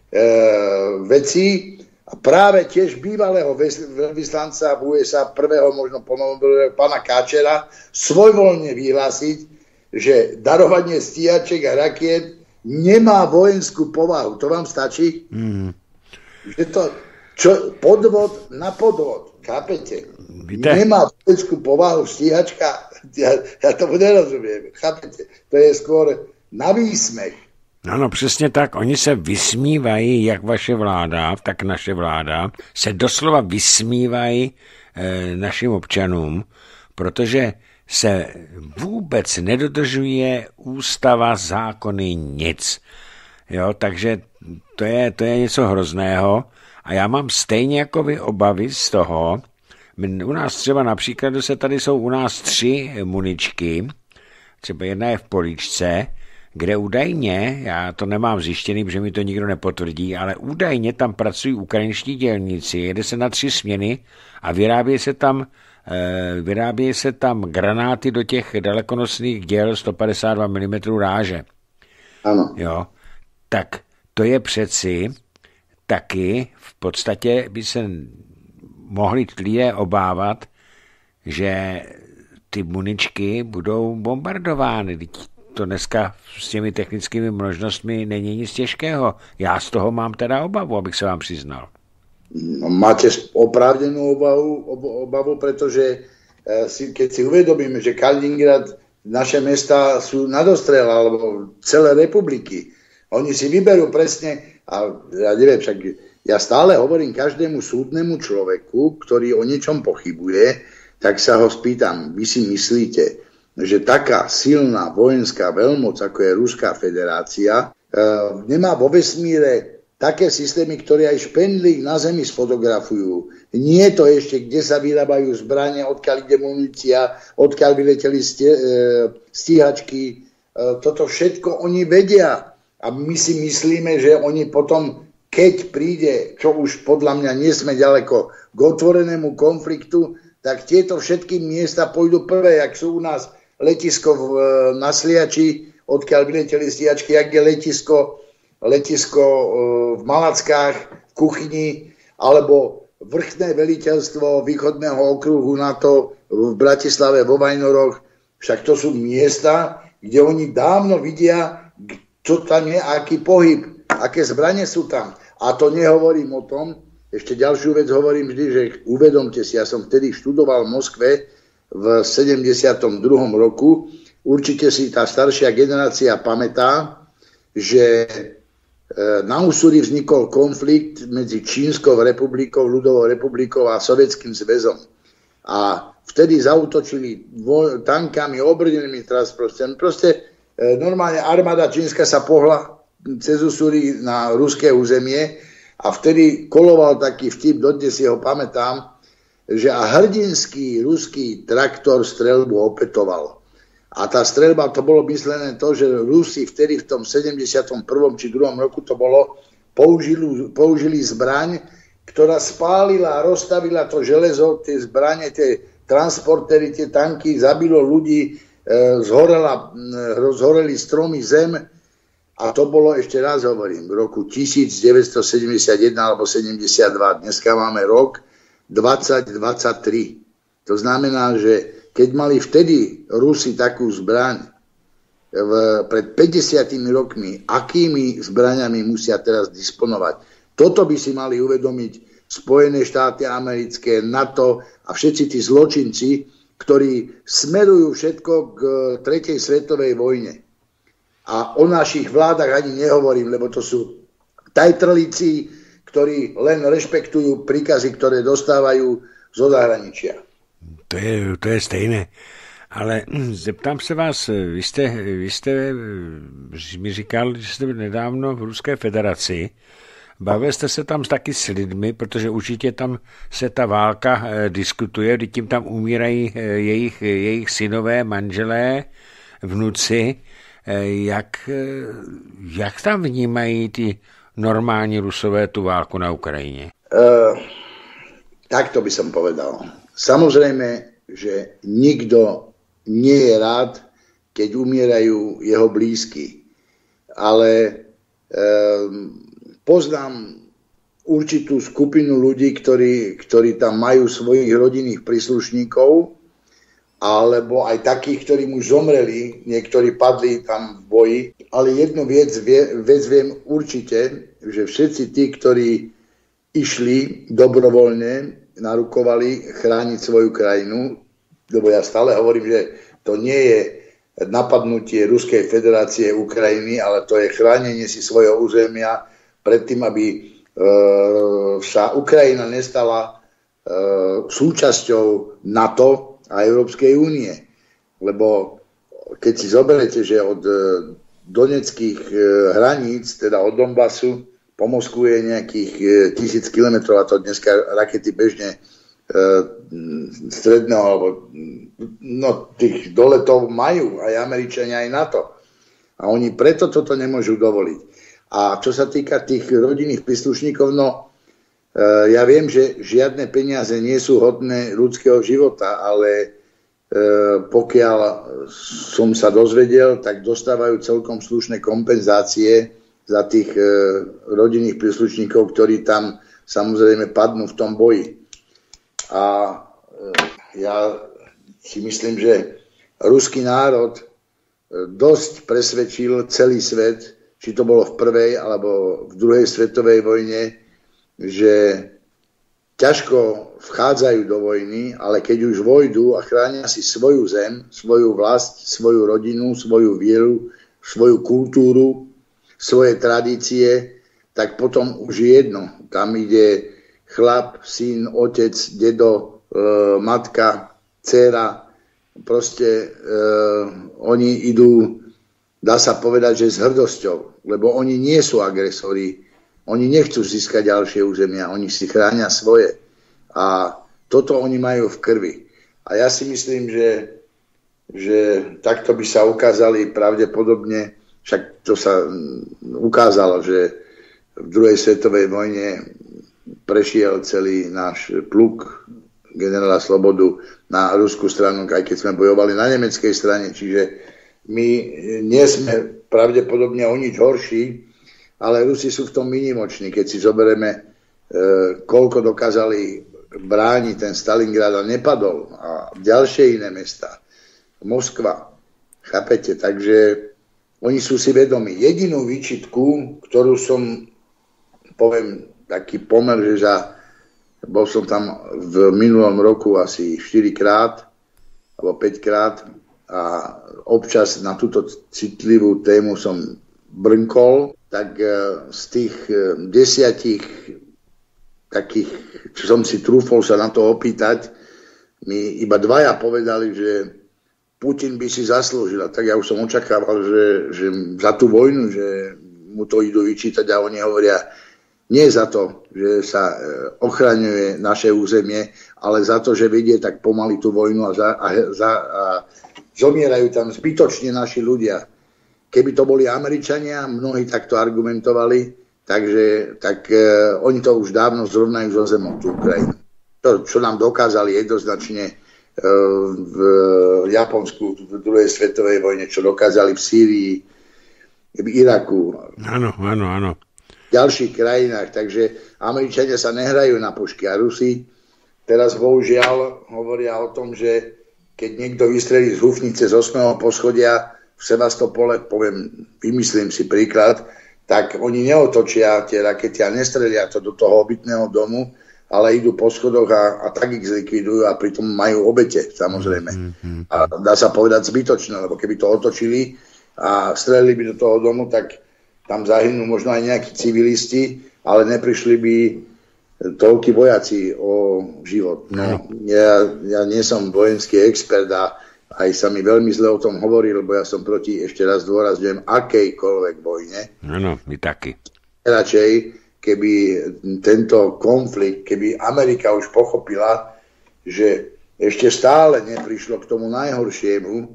vecí a práve tiež bývalého veľvyslanca v USA, prvého možno pána Káčera, svojvoľne vyhlásiť, že darovanie stíhačiek a rakiet nemá vojenskú povahu. To vám stačí? Že to podvod na podvod. Chápete? Nemá vojenskú povahu stíhačka. Ja tomu nerozumiem. Chápete? To je skôr na výsmech. Ano, přesně tak. Oni se vysmívají, jak vaše vláda, tak naše vláda, se doslova vysmívají našim občanům, protože se vůbec nedodržuje ústava, zákony, nic. Jo, takže to je něco hrozného a já mám stejně jako vy obavy z toho. U nás třeba například, jsou u nás 3 muničky, třeba jedna je v Poličce, kde údajně, já to nemám zjištěný, protože mi to nikdo nepotvrdí, ale údajně tam pracují ukrajinští dělníci, jede se na 3 směny a vyrábí se tam granáty do těch dalekonosných děl 152 mm ráže. Ano. Jo, tak to je přeci taky, v podstatě by se mohli lidé obávat, že ty muničky budou bombardovány. To dneska s těmi technickými možnostmi není nic těžkého. Já z toho mám teda obavu, abych se vám přiznal. No, máte oprávněnou obavu, pretože keď si uvedomíme, že Kaliningrad, naše mesta sú na dostrel, alebo celé republiky, oni si vyberú presne, a ja neviem, však ja stále hovorím každému súdnemu človeku, ktorý o niečom pochybuje, tak sa ho spýtam, vy si myslíte, že taká silná vojenská veľmoc, ako je Ruská federácia, nemá vo vesmíre také systémy, ktoré aj špendlík na Zemi sfotografujú. Nie je to ešte, kde sa vyrábajú zbranie, odkiaľ ide munícia, odkiaľ vyleteli stíhačky. Toto všetko oni vedia. A my si myslíme, že oni potom, keď príde, čo už podľa mňa nie sme ďaleko k otvorenému konfliktu, tak tieto všetky miesta pôjdu prvé, jak sú u nás letisko na Sliači, odkiaľ vyleteli stíhačky, jak je letisko v Malackách, v Kuchyni, alebo vrchné veliteľstvo východného okruhu NATO v Bratislave, vo Vajnoroch. Však to sú miesta, kde oni dávno vidia, čo tam je, aký pohyb, aké zbranie sú tam. A to nehovorím o tom, ešte ďalšiu vec hovorím vždy, že uvedomte si, ja som vtedy študoval v Moskve v 72. roku. Určite si tá staršia generácia pamätá, že na Usuri vznikol konflikt medzi Čínskou republikou, ľudovou republikou a Sovietským zväzom. A vtedy zaútočili tankami, obrnenými transportami. Proste normálne armáda čínska sa pohla cez Usuri na ruské územie a vtedy koloval taký vtip, dodnes si ho pamätám, že a hrdinský ruský traktor streľbu opetoval. A tá streľba, to bolo myslené to, že Rusi vtedy v tom 71. či 2. roku to bolo, použili zbraň, ktorá spálila a rozstavila to železo, tie zbrane, tie transportéry, tie tanky, zabilo ľudí, zhoreli stromy, zem. A to bolo, ešte raz hovorím, v roku 1971 alebo 72. Dneska máme rok 2023. To znamená, že keď mali vtedy Rusi takú zbraň pred 50 rokmi, akými zbraňami musia teraz disponovať. Toto by si mali uvedomiť Spojené štáty americké, NATO a všetci tí zločinci, ktorí smerujú všetko k 3. svetovej vojne. A o našich vládach ani nehovorím, lebo to sú tajtrlíci, ktorí len rešpektujú príkazy, ktoré dostávajú zo zahraničia. To je stejné. Ale zeptám se vás, vy jste mi říkal, že jste nedávno v Ruské federaci. Bavil jste se tam taky s lidmi, protože určitě tam se ta válka diskutuje, když tím tam umírají jejich synové, manželé, vnuci. Jak tam vnímají ty normální Rusové tu válku na Ukrajině? Tak to by som povedal. Samozrejme, že nikto nie je rád, keď umierajú jeho blízky. Ale poznám určitú skupinu ľudí, ktorí tam majú svojich rodinných príslušníkov, alebo aj takých, ktorí už zomreli, niektorí padli tam v boji. Ale jednu vec viem určite, že všetci tí, ktorí išli dobrovoľne, narukovali chrániť svoju krajinu, lebo ja stále hovorím, že to nie je napadnutie Ruskej federácie Ukrajiny, ale to je chránenie si svojho územia pred tým, aby sa Ukrajina nestala súčasťou NATO a Európskej únie. Lebo keď si zoberete, že od doneckých hraníc, teda od Donbasu, po Moskvu je nejakých 1000 kilometrov a to dneska rakety bežne stredného alebo tých doletov majú aj Američania, aj NATO. A oni preto toto nemôžu dovoliť. A čo sa týka tých rodinných príslušníkov, ja viem, že žiadne peniaze nie sú hodné ľudského života, ale pokiaľ som sa dozvedel, tak dostávajú celkom slušné kompenzácie za tých rodinných príslušníkov, ktorí tam samozrejme padnú v tom boji. A ja si myslím, že ruský národ dosť presvedčil celý svet, či to bolo v prvej alebo v druhej svetovej vojne, že ťažko vchádzajú do vojny, ale keď už vojdu a chránia si svoju zem, svoju vlast, svoju rodinu, svoju vieru, svoju kultúru, svoje tradície, tak potom už je jedno. Tam ide chlap, syn, otec, dedo, matka, dcéra. Proste oni idú, dá sa povedať, že s hrdosťou, lebo oni nie sú agresori. Oni nechcú získať ďalšie územia, oni si chránia svoje. A toto oni majú v krvi. A ja si myslím, že takto by sa ukázali pravdepodobne, však to sa ukázalo, že v druhej svetovej vojne prešiel celý náš pluk generála Slobodu na ruskú stranu, aj keď sme bojovali na nemeckej strane. Čiže my nie sme pravdepodobne o nič horší, ale Rusi sú v tom minimoční. Keď si zoberieme, koľko dokázali brániť ten Stalingrad a nepadol, a ďalšie iné mesta, Moskva, chápete? Takže oni sú si vedomí. Jedinú výčitku, ktorú som, poviem, taký pomer, že bol som tam v minulom roku asi 4 krát alebo 5 krát a občas na túto citlivú tému som brnkol, tak z tých 10 takých, čo som si trúfol sa na to opýtať, mi iba 2 povedali, že Putin by si zaslúžil. Tak ja už som očakával, že za tú vojnu, že mu to idú vyčítať a oni hovoria, nie za to, že sa ochraňuje naše územie, ale za to, že vedie tak pomaly tú vojnu a zomierajú tam zbytočne naši ľudia. Keby to boli Američania, mnohí takto argumentovali, tak oni to už dávno zrovnajú zo zemou, tú Ukrajinu. To, čo nám dokázali jednoznačne v Japonsku v druhej svetovej vojne, čo dokázali v Sýrii, v Iraku. Áno. V ďalších krajinách. Takže Američania sa nehrajú na pušky a Rusi teraz bohužiaľ hovoria o tom, že keď niekto vystrelí z hufnice z 8. poschodia v Sevastopole, vymyslím si príklad, tak oni neotočia tie rakety a nestrelia to do toho obytného domu, ale idú po schodoch a tak ich zlikvidujú a pritom majú obete, samozrejme. A dá sa povedať zbytočné, lebo keby to otočili a strelili by do toho domu, tak tam zahynú možno aj nejakí civilisti, ale neprišli by toľkí vojaci o život. No, ja nie som vojenský expert a aj sa mi veľmi zle o tom hovorí, lebo ja som proti, ešte raz dôrazňujem, akejkoľvek vojne. Áno, my taky. Radšej, keby tento konflikt, keby Amerika už pochopila, že ešte stále neprišlo k tomu najhoršiemu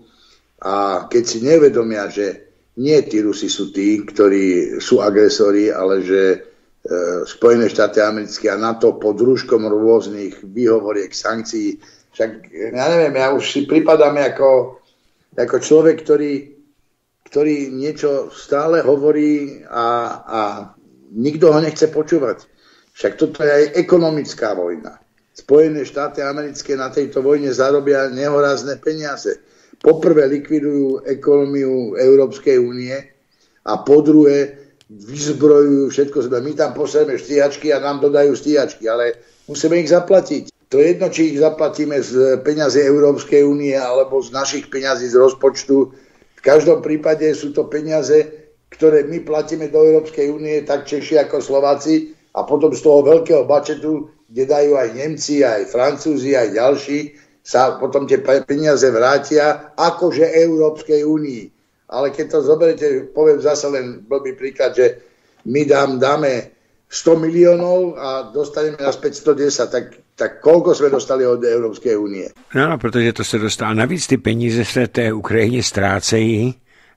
a keď si nevedomia, že nie tí Rusi sú tí, ktorí sú agresori, ale že Spojené štáty americké a NATO pod rúškom rôznych výhovoriek, sankcií. Však, ja neviem, ja už si pripadám ako človek, ktorý niečo stále hovorí a nikto ho nechce počúvať. Však toto je aj ekonomická vojna. Spojené štáty americké na tejto vojne zarobia nehorázne peniaze. Poprvé likvidujú ekonómiu Európskej únie a po druhé vyzbrojujú všetko. My tam pošleme stíhačky a nám dodajú stíhačky, ale musíme ich zaplatiť. To je jedno, či ich zaplatíme z peňazí Európskej únie alebo z našich peňazí z rozpočtu. V každom prípade sú to peniaze, ktoré my platíme do Európskej únie, tak Češi ako Slováci, a potom z toho veľkého bačetu, kde dajú aj Nemci, aj Francúzi, aj ďalší, sa potom tie peniaze vrátia akože Európskej únii. Ale keď to zoberete, poviem zase len blbý príklad, že my dáme 100 miliónov a dostaneme naspäť 110, tak koľko sme dostali od Európské unie? No, protože to se dostává. Navíc ty peníze se té Ukrajině ztrácejí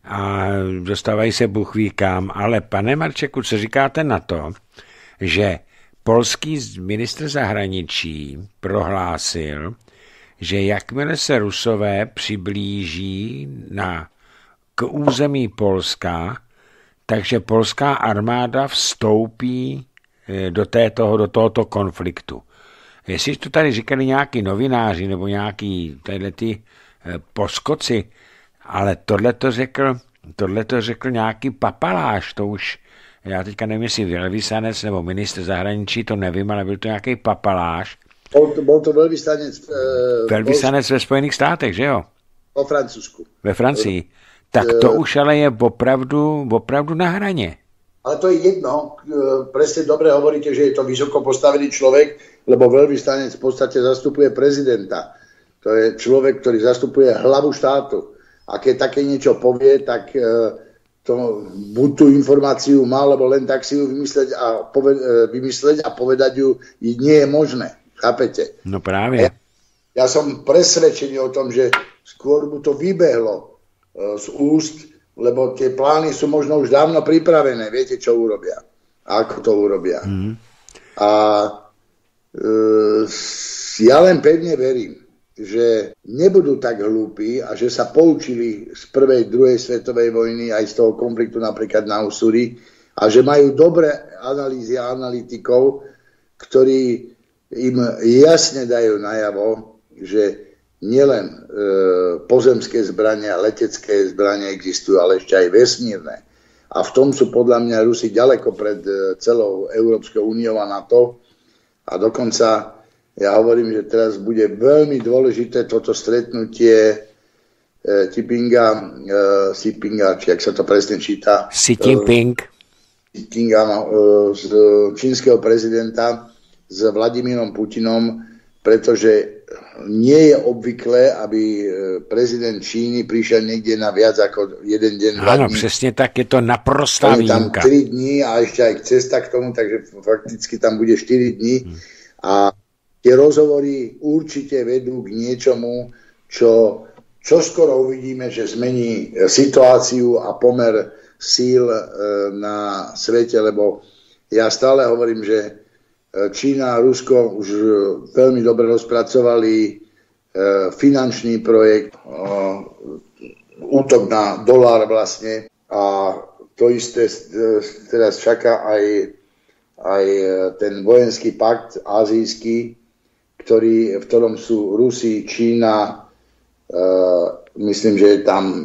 a dostávají se Bůh ví kam, ale pane Marčeku, co říkáte na to, že polský ministr zahraničí prohlásil, že jakmile se Rusové přiblíží k území Polska, takže polská armáda vstoupí do tohoto konfliktu. Jestli to tady říkali nějaký novináři nebo nějaký ty poskoci, ale tohle to řekl nějaký papaláš, to už, já teďka nevím, jestli velvyslanec nebo ministr zahraničí, to nevím, ale byl to nějaký papaláš. Bol to velvyslanec... Velvyslanec ve Spojených státech, že jo? Vo Francúzsku. Ve Francii. Tak to už ale je opravdu na hraně. Ale to je jedno, presne dobre hovoríte, že je to vysoko postavený človek, lebo veľvyslanec v podstate zastupuje prezidenta. To je človek, ktorý zastupuje hlavu štátu. A keď také niečo povie, tak to buď tú informáciu má, lebo len tak si ju vymysleť a povedať ju nie je možné. Chápete? No práve. Ja som presvedčený o tom, že skôr mu to vybehlo z úst, lebo tie plány sú možno už dávno pripravené. Viete, čo urobia? A ako to urobia. A ja len pevne verím, že nebudú tak hlúpi a že sa poučili z prvej, druhej svetovej vojny aj z toho konfliktu napríklad na Usuri a že majú dobré analýzy a analytikov, ktorí im jasne dajú najavo, že nielen pozemské zbrania, letecké zbrania existujú, ale ešte aj vesmírne. A v tom sú podľa mňa Rusi ďaleko pred celou Európskou úniou a NATO. A dokonca ja hovorím, že teraz bude veľmi dôležité toto stretnutie Sipinga, či jak sa to presne číta. Xi Jinping. Z čínskeho prezidenta s Vladimírom Putinom, pretože nie je obvyklé, aby prezident Číny prišiel niekde na viac ako jeden deň. Áno, presne tak, je to naprostá výjimka. Tam 3 dní a ešte aj cesta k tomu, takže fakticky tam bude 4 dní. A tie rozhovory určite vedú k niečomu, čo skoro uvidíme, že zmení situáciu a pomer síl na svete, lebo ja stále hovorím, že Čína a Rusko už veľmi dobre rozpracovali finančný projekt, útok na dolár vlastne a to isté teraz čaká aj ten vojenský pakt azijský, v ktorom sú Rusi, Čína, myslím, že je tam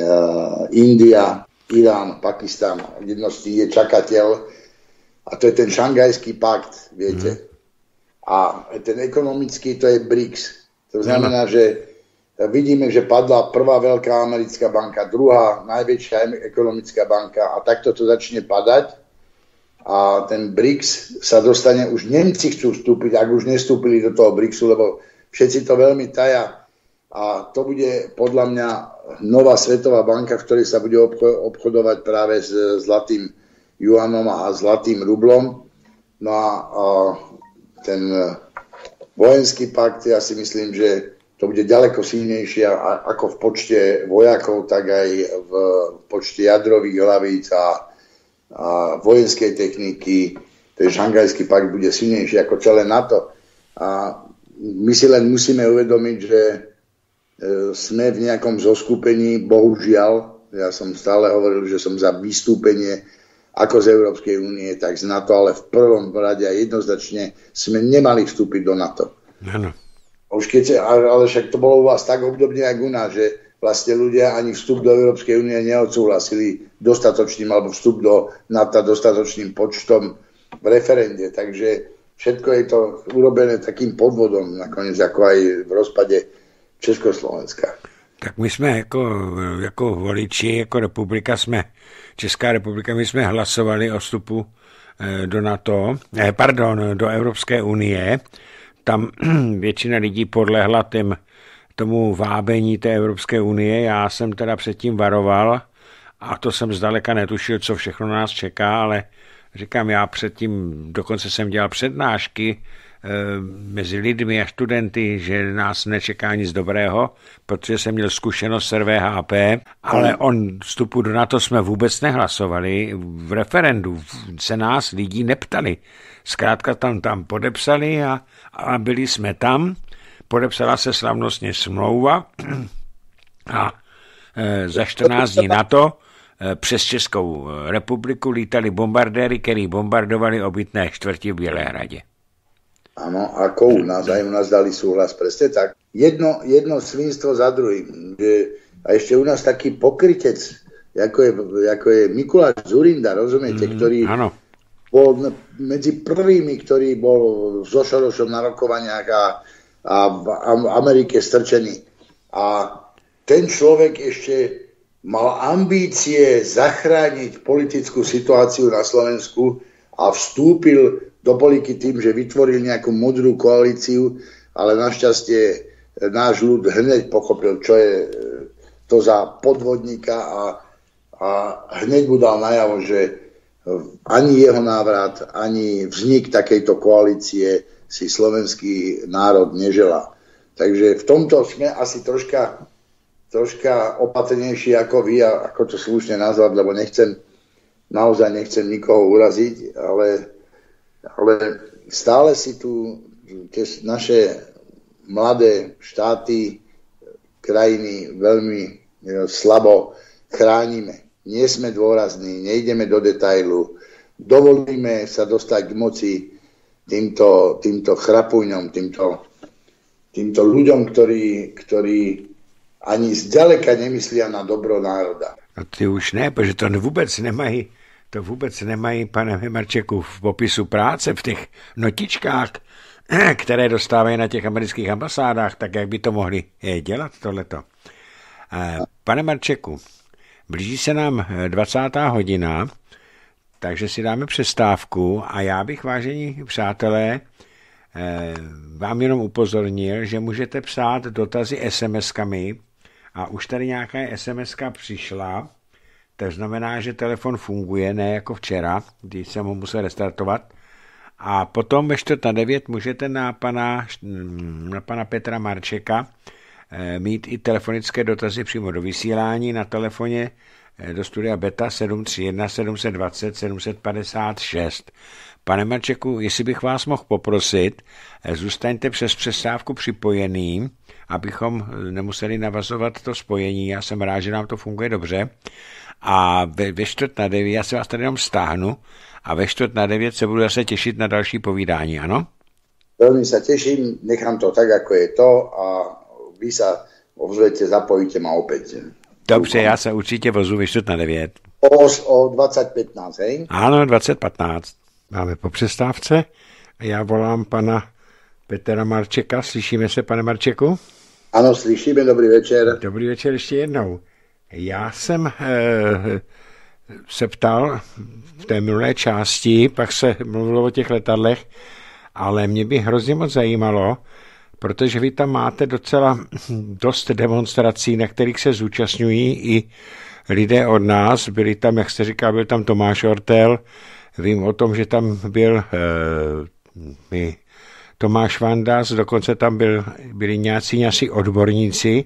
India, Irán, Pakistan, jedno z tých je čakateľ. A to je ten šanghajský pakt, viete. A ten ekonomický, to je BRICS. To znamená, že vidíme, že padla prvá veľká americká banka, druhá najväčšia ekonomická banka a takto to začne padať. A ten BRICS sa dostane, už Nemci chcú vstúpiť, ak už nestúpili do toho BRICSu, lebo všetci to veľmi taja. A to bude podľa mňa nová svetová banka, v ktorej sa bude obchodovať práve s zlatým juanom a zlatým rublom. No a ten vojenský pakt, ja si myslím, že to bude ďaleko silnejšie ako v počte vojakov, tak aj v počte jadrových hlavíc a vojenskej techniky. Ten šanghajský pakt bude silnejší ako celé NATO. A my si len musíme uvedomiť, že sme v nejakom zoskupení, bohužiaľ, ja som stále hovoril, že som za vystúpenie ako z Európskej únie, tak z NATO, ale v prvom rade a jednoznačne sme nemali vstúpiť do NATO. Áno. Ale však to bolo u vás tak obdobne, ako u nás, že vlastne ľudia ani vstup do Európskej únie neodsúhlasili dostatočným, alebo vstup do NATO dostatočným počtom v referende. Takže všetko je to urobené takým podvodom, nakoniec ako aj v rozpade Československa. Tak my jsme jako voliči, jako republika Česká republika, my jsme hlasovali o vstupu do NATO, do Evropské unie. Tam většina lidí podlehla tomu vábení té Evropské unie. Já jsem teda předtím varoval a to jsem zdaleka netušil, co všechno nás čeká, ale říkám, já předtím, dokonce jsem dělal přednášky mezi lidmi a studenty, že nás nečeká nic dobrého, protože jsem měl zkušenost s RVHP, ale o vstupu do NATO jsme vůbec nehlasovali. V referendu se nás lidí neptali. Zkrátka tam podepsali a byli jsme tam. Podepsala se slavnostně smlouva a za 14 dní na to přes Českou republiku lítali bombardéry, který bombardovali obytné čtvrti v Bělehradě. Áno, ako u nás, aj u nás dali súhlas, presne tak. Jedno svinstvo za druhým. A ešte u nás taký pokrytec, ako je Mikuláš Dzurinda, rozumiete, ktorý bol medzi prvými, ktorý bol so Sorosom na rokovaniach a v Amerike strčený. A ten človek ešte mal ambície zachrániť politickú situáciu na Slovensku a vstúpil do politiky tým, že vytvoril nejakú modrú koalíciu, ale našťastie náš ľud hneď pochopil, čo je to za podvodníka a hneď mu dal najavo, že ani jeho návrat, ani vznik takejto koalície si slovenský národ neželá. Takže v tomto sme asi troška opatrnejší ako vy, ako to slušne nazvať, lebo naozaj nechcem nikoho uraziť, ale stále si tu tie naše mladé štáty, krajiny veľmi slabo chránime. Nie sme dôrazní, nejdeme do detailu, dovolíme sa dostať k moci týmto chrapúňom, týmto ľuďom, ktorí ani zďaleka nemyslia na dobro národa. A ty už ne, protože to vůbec nemají, pane Marčeku, v popisu práce, v těch notičkách, které dostávají na těch amerických ambasádách, tak jak by to mohli dělat tohleto. Pane Marčeku, blíží se nám 20. hodina, takže si dáme přestávku a já bych, vážení přátelé, vám jenom upozornil, že můžete psát dotazy SMS-kami a už tady nějaká SMS-ka přišla. To znamená, že telefon funguje, ne jako včera, když jsem ho musel restartovat. A potom ve 8:45 můžete na pana Petra Marčeka mít i telefonické dotazy přímo do vysílání na telefoně do studia Beta 731 720 756. Pane Marčeku, jestli bych vás mohl poprosit, zůstaňte přes přestávku připojený, abychom nemuseli navazovat to spojení. Já jsem rád, že nám to funguje dobře. A ve 8:45, já se vás tady jenom stáhnu a ve 8:45 se budu zase těšit na další povídání, ano? Veľmi sa teším, nechám to tak, ako je to a vy sa ozvete, zapojíte ma opäť. Dobře, já se určitě vozu ve 8:45. O 20:15, hej? Ano, 20:15. Máme po přestávce a já volám pana Petra Marčeka. Slyšíme se, pane Marčeku? Ano, slyšíme, dobrý večer. Dobrý večer ještě jednou. Já jsem se ptal v té minulé části, pak se mluvilo o těch letadlech, ale mě by hrozně moc zajímalo, protože vy tam máte docela dost demonstrací, na kterých se zúčastňují i lidé od nás. Byli tam, jak jste říkal, byl tam Tomáš Ortel, vím o tom, že tam byl Tomáš Vandas, dokonce tam byli nějací odborníci.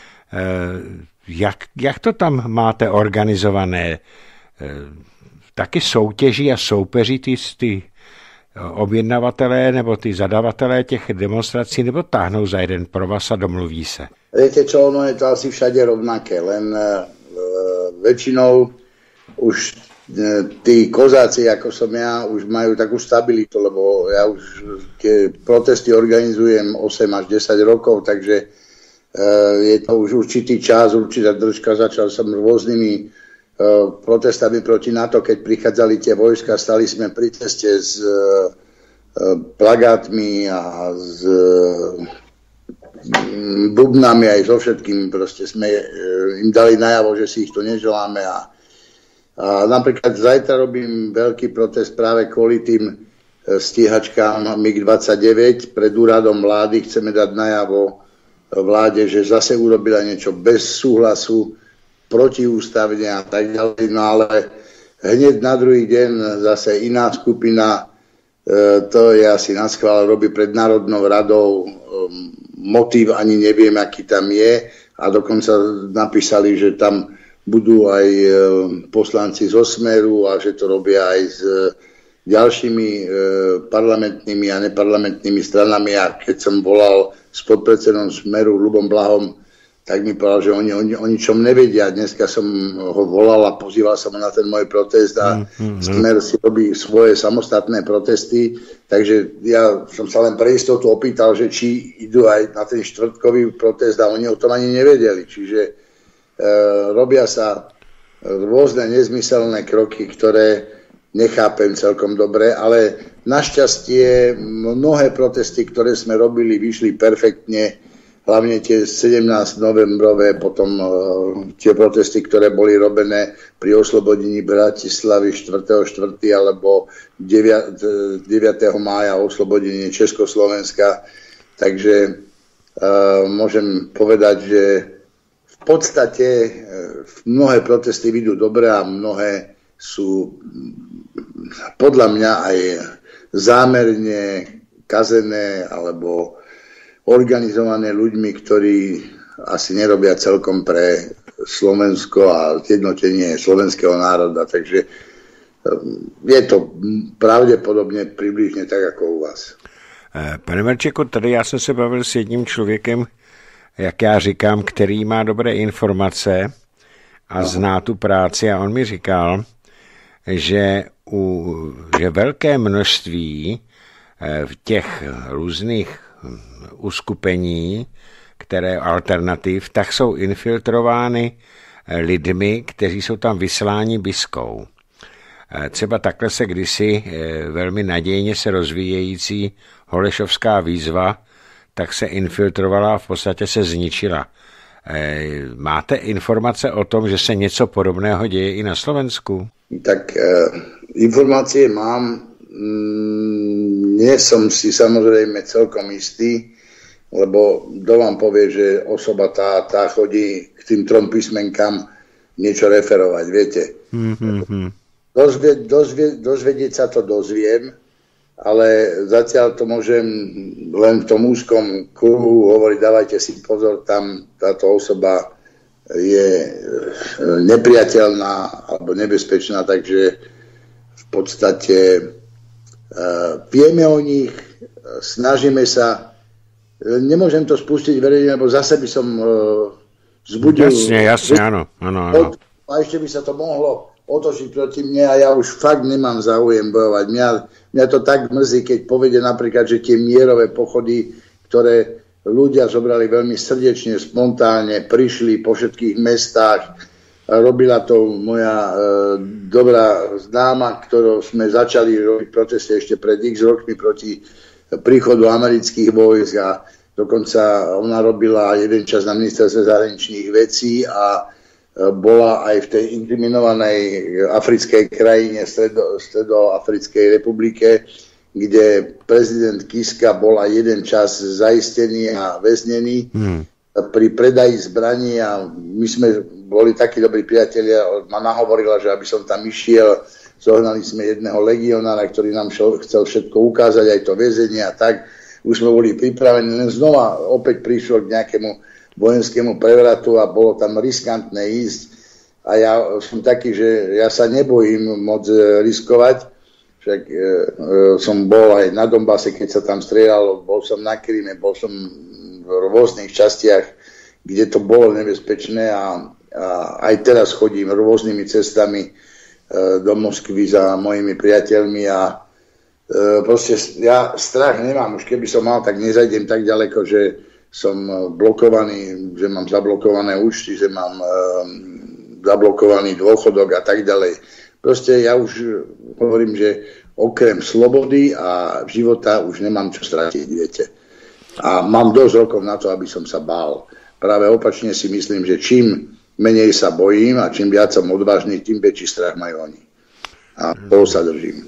Jak to tam máte organizované? Taky soutěží a soupeří ty objednavatelé nebo ty zadavatelé těch demonstrací, nebo táhnou za jeden provaz a domluví se? Viete čo, ono je to asi všade rovnaké, len väčšinou už tí kozáci, ako som ja, už majú takú stabilitu, lebo ja už tie protesty organizujem 8 až 10 rokov, takže je to už určitý čas, určitá držka. Začal som rôznymi protestami proti NATO, keď prichádzali tie vojska, stali sme pri ceste s plagátmi a s bubnami aj so všetkým. Proste sme im dali najavo, že si ich to neželáme a napríklad zajtra robím veľký protest práve kvôli tým stíhačkám MiG-29 pred úradom vlády. Chceme dať najavo vláde, že zase urobila niečo bez súhlasu, protiústavne a tak ďalej. No ale hneď na druhý deň zase iná skupina to je asi naschvál, robí pred Národnou radou, motív ani neviem, aký tam je a dokonca napísali, že tam budú aj poslanci zo Smeru a že to robia aj s ďalšími parlamentnými a neparlamentnými stranami a keď som volal s podpredsedom Smeru Ľubom Blahom, tak mi povedal, že oni o ničom nevedia. Dneska som ho volal a pozýval som ho na ten môj protest a Smer si robí svoje samostatné protesty, takže ja som sa len pre istotu opýtal, že či idú aj na ten štvrtkový protest a oni o tom ani nevedeli. Čiže robia sa rôzne nezmyselné kroky, ktoré nechápem celkom dobre, ale našťastie mnohé protesty, ktoré sme robili, vyšli perfektne. Hlavne tie 17 novembrové, potom tie protesty, ktoré boli robené pri oslobodení Bratislavy 4.4. alebo 9. mája oslobodenie Československa. Takže môžem povedať, že v podstate mnohé protesty idú dobre a mnohé sú podľa mňa aj zámerne kazené alebo organizované ľuďmi, ktorí asi nerobia celkom pre Slovensko a zjednotenie slovenského národa. Takže je to pravděpodobně približně tak, jako u vás. Pane Marčeku, tady já jsem se bavil s jedním člověkem, jak já říkám, který má dobré informace a zná tu práci a on mi říkal, že velké množství v těch různých uskupení, které alternativ, tak jsou infiltrovány lidmi, kteří jsou tam vysláni biskou. Třeba takhle se kdysi velmi nadějně se rozvíjející Holešovská výzva, tak se infiltrovala a v podstatě se zničila. Máte informace o tom, že se něco podobného děje i na Slovensku? Tak informácie mám. Nie som si samozrejme celkom istý, lebo kto vám povie, že osoba tá chodí k tým 3 písmenkám niečo referovať, viete. Dozvedieť sa to dozviem, ale zatiaľ to môžem len v tom úzkom kruhu hovoriť, dávajte si pozor, tam táto osoba je nepriateľná alebo nebezpečná, takže v podstate vieme o nich, snažíme sa. Nemôžem to spustiť verejne, lebo zase by som vzbudil. Jasne, áno. A ešte by sa to mohlo otočiť proti mne a ja už fakt nemám záujem bojovať. Mňa to tak mrzí, keď povedie napríklad, že tie mierové pochody, ktoré ľudia zobrali veľmi srdečne, spontánne, prišli po všetkých mestách. Robila to moja dobrá známa, ktorou sme začali robiť protesty ešte pred x rokmi proti príchodu amerických vojsk a dokonca ona robila jeden čas na ministerstve zahraničných vecí a bola aj v tej inkriminovanej africkej krajine, Stredoafrickej republike, kde prezident Kiska bol aj jeden čas zaistený a väznený pri predaji zbraní a my sme boli takí dobrí priatelia, ma nahovorila, že aby som tam išiel, zohnali sme jedného legionára, ktorý nám chcel všetko ukázať, aj to väzenie a tak, už sme boli pripravení, len znova opäť prišlo k nejakému vojenskému prevratu a bolo tam riskantné ísť a ja som taký, že ja sa nebojím moc riskovať, však som bol aj na Donbase, keď sa tam strieľalo, bol som na Kryme, bol som v rôznych častiach, kde to bolo nebezpečné a aj teraz chodím rôznymi cestami do Moskvy za mojimi priateľmi a proste ja strach nemám, už keby som mal, tak nezajdem tak ďaleko, že som blokovaný, že mám zablokované účty, že mám zablokovaný dôchodok a tak ďalej. Proste ja už hovorím, že okrem slobody a života už nemám čo stratiť, viete. A mám dosť rokov na to, aby som sa bál. Práve opačne si myslím, že čím menej sa bojím a čím viac som odvážny, tím väčší strach majú oni. A toho sa držím.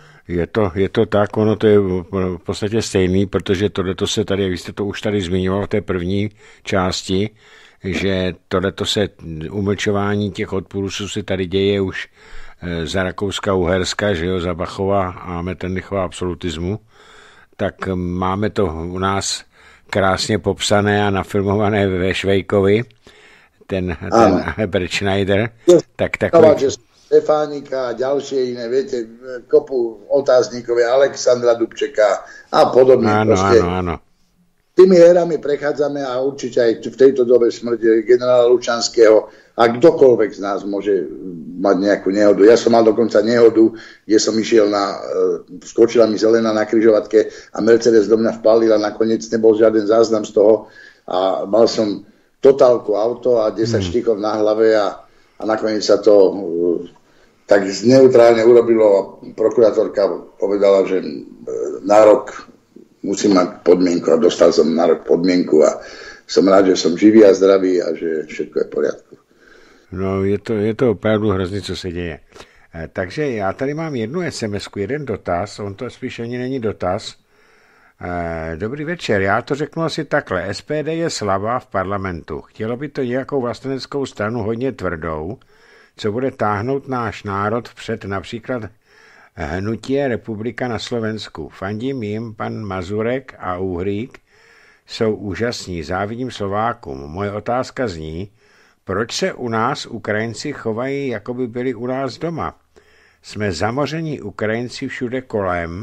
Je to tak, ono to je v podstatě stejný, protože tohleto se tady, vy jste to už tady zmiňoval v té první části, že tohleto se umlčování těch odpůrců se tady děje už za Rakouska-Uherska, že jo, za Bachova a Metternichova absolutismu, tak máme to u nás krásně popsané a nafilmované ve Švejkovi, ten Herbert Schneider. Tak takový... Stefánika a ďalšie iné, viete, kopu otáznikov, Alexandra Dubčeka a podobne. Áno. Tými herami prechádzame a určite aj v tejto dobe smrti generála Lučanského a kdokoľvek z nás môže mať nejakú nehodu. Ja som mal dokonca nehodu, kde som išiel skočila mi zelená na križovatke a Mercedes do mňa vpálil a nakoniec nebol žiaden záznam z toho a mal som totálku auto a 10 štíkov na hlave a nakoniec sa to tak neutrálne urobilo a prokurátorka povedala, že na rok musím mať podmienku a dostal som na rok podmienku a som rád, že som živý a zdravý a že všetko je v poriadku. No, je to opravdu hrozně, co se děje. Takže já tady mám jednu SMS-ku, jeden dotaz, on to spíš ani není dotaz. Dobrý večer, já to řeknu asi takhle. SPD je slabá v parlamentu. Chtělo by to nějakou vlasteneckou stranu hodně tvrdou, co bude táhnout náš národ vpřed, například Hnutí republika na Slovensku. Fandím jim, pan Mazurek a Uhrík jsou úžasní, závidím Slovákům. Moje otázka zní, proč se u nás Ukrajinci chovají, jako by byli u nás doma? Jsme zamoření Ukrajinci všude kolem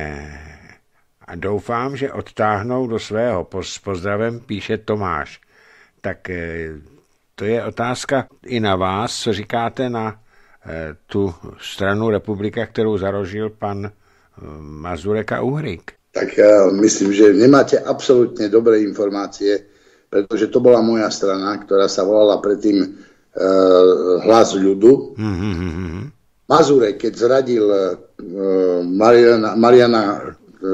a doufám, že odtáhnou do svého. S pozdravem píše Tomáš. Tak to je otázka i na vás, co říkáte na tu stranu republika, kterou založil pan Mazurek a Uhrík. Tak ja myslím, že nemáte absolútne dobré informácie, pretože to bola moja strana, ktorá sa volala predtým Hlas ľudu. Mazurek, keď zradil Mariana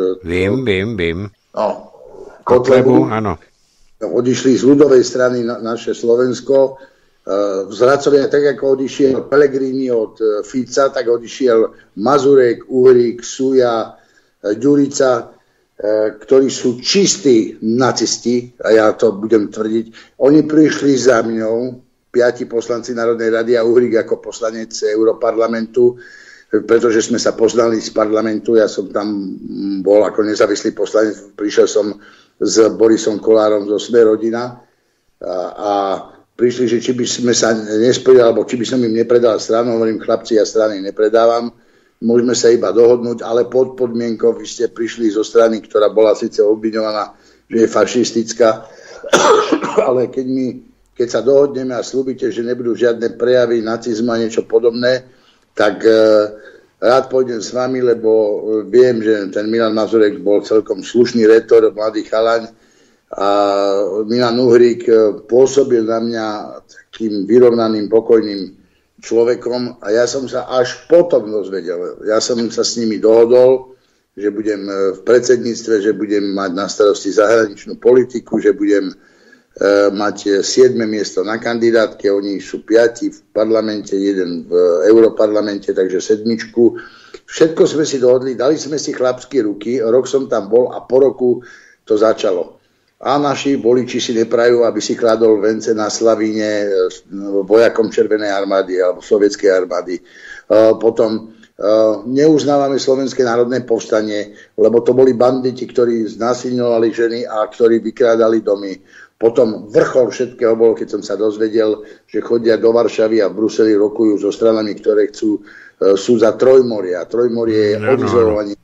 Vím. No, Kotlebu, áno. Odišli z ľudovej strany naše Slovensko. Zradcovia, tak ako odišiel Pellegrini od Fica, tak odišiel Mazurek, Uhrík, Suja, Ďurica, ktorí sú čistí nacisti, a ja to budem tvrdiť. Oni prišli za mňou, 5 poslanci Národnej rady a Uhrík ako poslanec Europarlamentu, pretože sme sa poznali z parlamentu, ja som tam bol ako nezávislý poslanec, prišiel som s Borisom Kolárom zo Sme rodina a prišli, že či by sme sa nespojili, alebo či by som im nepredal stranu, hovorím, chlapci, ja strany nepredávam, môžeme sa iba dohodnúť, ale pod podmienkou vy ste prišli zo strany, ktorá bola síce obviňovaná, že je fašistická, ale keď sa dohodneme a slúbite, že nebudú žiadne prejavy nacizmu a niečo podobné, tak rád pôjdem s vami, lebo viem, že ten Milan Mazurek bol celkom slušný rétor, mladý chalaň a Milan Uhrík pôsobil na mňa takým vyrovnaným, pokojným človekom a ja som sa až potom dozvedel. Ja som sa s nimi dohodol, že budem v predsedníctve, že budem mať na starosti zahraničnú politiku, že budem mať 7. miesto na kandidátke, oni sú 5 v parlamente, 1 v Europarlamente, takže 7. Všetko sme si dohodli, dali sme si chlapské ruky, rok som tam bol a po roku to začalo. A naši voliči si neprajú, aby si kladol vence na Slavíne vojakom Červenej armády alebo Sovietskej armády. Potom neuznávame Slovenské národné povstanie, lebo to boli banditi, ktorí znásilňovali ženy a ktorí vykrádali domy. Potom vrchol všetkého bolo, keď som sa dozvedel, že chodia do Varšavy a v Bruseli rokujú so stranami, ktoré sú za Trojmorie. A Trojmorie je odizolovanie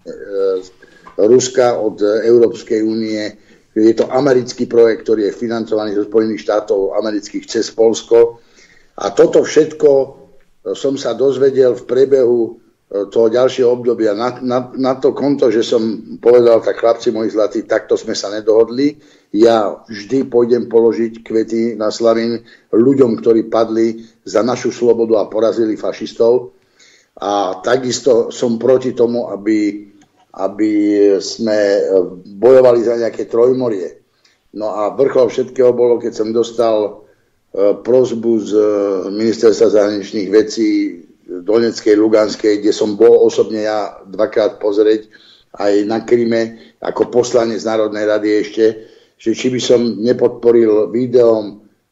Ruska od Európskej únie. Je to americký projekt, ktorý je financovaný zo Spojených štátov amerických cez Poľsko. A toto všetko som sa dozvedel v priebehu toho ďalšieho obdobia. Na to konto, že som povedal, tak chlapci moji zlatí, takto sme sa nedohodli. Ja vždy pôjdem položiť kvety na Slavín ľuďom, ktorí padli za našu slobodu a porazili fašistov. A takisto som proti tomu, aby sme bojovali za nejaké Trojmorie. No a vrchol všetkého bolo, keď som dostal prosbu z ministerstva zahraničných vecí Donetskej, Luganskej, kde som bol osobne ja 2-krát pozrieť aj na Kryme ako poslanec Národnej rady ešte, že či by som nepodporil videom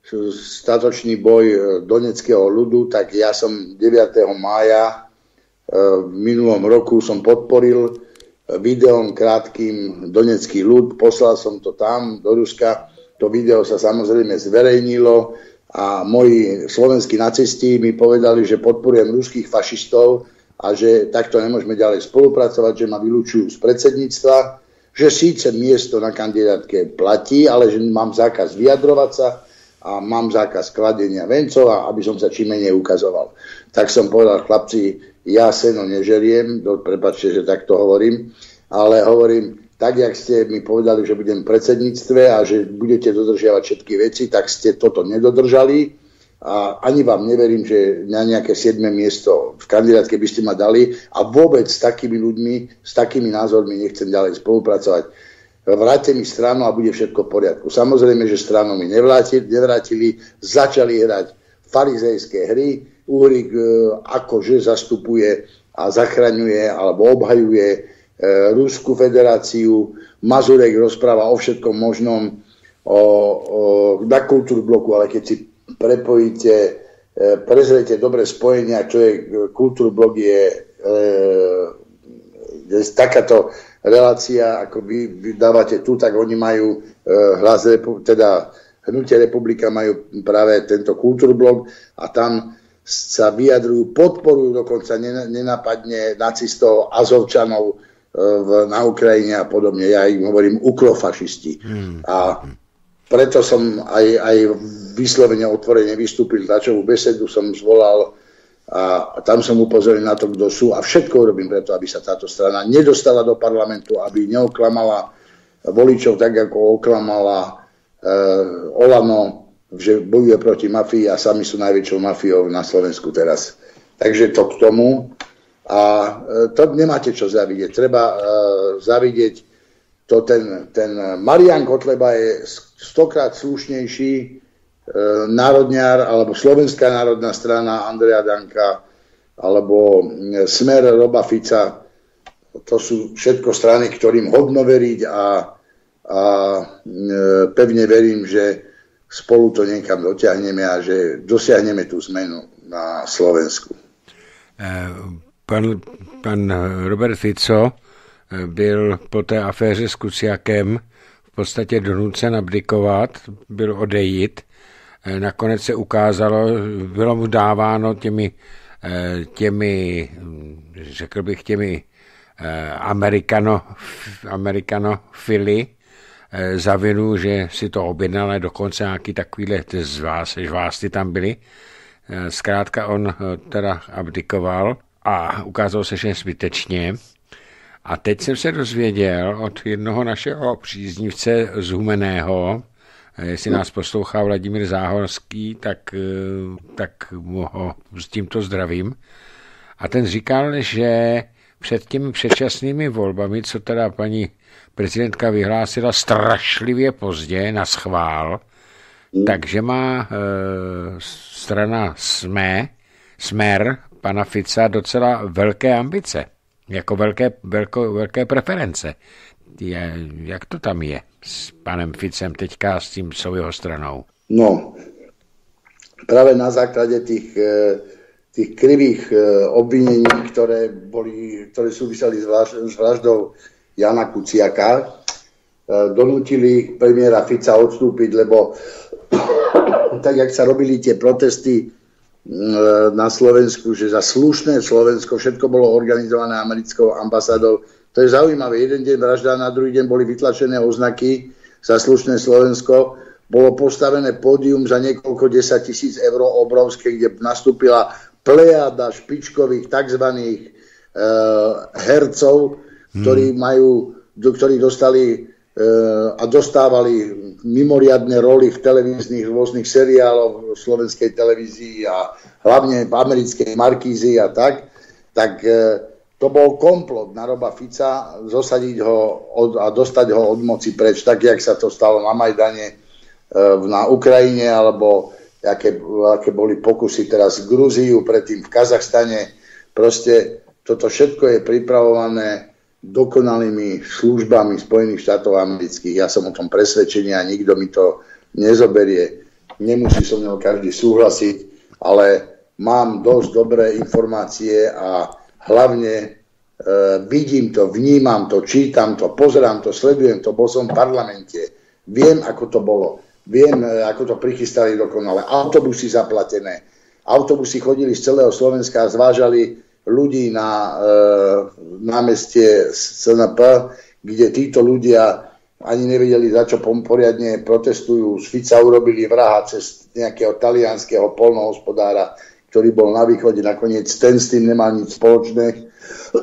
statočný boj Donetského ľudu, tak ja som 9. mája v minulom roku som podporil videom krátkým Donetský ľud, poslal som to tam do Ruska, to video sa samozrejme zverejnilo a moji slovenskí nacisti mi povedali, že podporujem ruských fašistov a že takto nemôžeme ďalej spolupracovať, že ma vylúčujú z predsedníctva, že síce miesto na kandidátke platí, ale že mám zákaz vyjadrovať sa a mám zákaz kladenia vencov, aby som sa čím menej ukazoval. Tak som povedal, chlapci, ja seno nežeriem, prepáčte, že takto hovorím, ale hovorím, tak, jak ste mi povedali, že budem v predsedníctve a že budete dodržiavať všetky veci, tak ste toto nedodržali a ani vám neverím, že na nejaké 7. miesto v kandidátke by ste ma dali a vôbec s takými ľuďmi, s takými názormi nechcem ďalej spolupracovať. Vráťte mi stranu a bude všetko v poriadku. Samozrejme, že stranu mi nevrátili, začali hrať farizejské hry. Uhrík akože zastupuje a zachraňuje alebo obhajuje Ruskú federáciu. Mazurek rozpráva o všetkom možnom na Kultúrbloku, ale keď si prepojíte, prezriete dobre spojenia, čo je Kultúrblok, je takáto relácia, ako vy dávate tu, tak oni majú hlas, teda Hnutie Republika majú práve tento Kultúrblok a tam sa vyjadrujú, podporujú dokonca nenápadne nacistov, azovčanov na Ukrajine a podobne. Ja im hovorím ukrofašisti. A preto som aj vyslovene otvorene vystúpil, tlačovú besedu som zvolal a tam som upozoril na to, kto sú a všetko urobím preto, aby sa táto strana nedostala do parlamentu, aby neoklamala voličov tak, ako oklamala Olano, že bojuje proti mafii a sami sú najväčšou mafiou na Slovensku teraz. Takže to k tomu. A to nemáte čo zavidieť. Treba zavidieť to ten Marián Kotleba je 100-krát slušnejší národňar, alebo Slovenská národná strana Andreja Danka, alebo Smer Roba Fica. To sú všetko strany, ktorým hodno veriť a pevne verím, že spolu to niekam dotiahneme a že dosiahneme tú zmenu na Slovensku. Pan Robert Fico byl po té aféře s Kuciakem v podstatě donucen abdikovat, byl odejít. Nakonec se ukázalo, bylo mu dáváno těmi řekl bych, těmi amerikanofily za vinu, že si to objednal, dokonce nějaký takovýhle žvásty tam byli. Zkrátka on teda abdikoval a ukázalo se, že zbytečně. A teď jsem se dozvěděl od jednoho našeho příznivce z Humenného, jestli nás poslouchá Vladimír Záhorský, tak ho s tímto zdravím. A ten říkal, že před těmi předčasnými volbami, co teda paní prezidentka vyhlásila strašlivě pozdě na schvál, takže má strana Smer pana Fica docela velké ambice, jako velké preference. Jak to tam je s panem Ficem teďka s tím svou jeho stranou? No, práve na základe tých krivých obvinení, ktoré súviseli s vraždou Jana Kuciaka, donútili premiéra Fica odstúpiť, lebo tak, jak sa robili tie protesty na Slovensku, že za slušné Slovensko všetko bolo organizované americkou ambasádou. To je zaujímavé. Jeden deň vražda, na druhý deň boli vytlačené oznaky za slušné Slovensko. Bolo postavené pódium za niekoľko 10 000 eur obrovské, kde nastúpila plejada špičkových tzv. Hercov, ktorí dostali a dostávali mimoriadne roly v televíznych rôznych seriáloch v slovenskej televízii a hlavne v americkej Markízi a tak to bol komplot na Roba Fica zosadiť ho a dostať ho od moci preč, tak jak sa to stalo na Majdane na Ukrajine, alebo aké boli pokusy teraz v Gruzíu, predtým v Kazachstane. Proste toto všetko je pripravované dokonalými službami Spojených štátov amerických. Ja som o tom presvedčený a nikto mi to nezoberie. nemusí so mnou každý súhlasiť, ale mám dosť dobré informácie a hlavne vidím to, vnímam to, čítam to, pozerám to, sledujem to, bol som v parlamente, viem, ako to bolo, viem, ako to prichystali dokonale, autobusy zaplatené, autobusy chodili z celého Slovenska a zvážali ľudí na námestie SNP, kde títo ľudia ani nevedeli, za čo poriadne protestujú. Z Fica urobili vraha cez nejakého talianskeho poľnohospodára, ktorý bol na východe, nakoniec ten s tým nemal nič spoločné.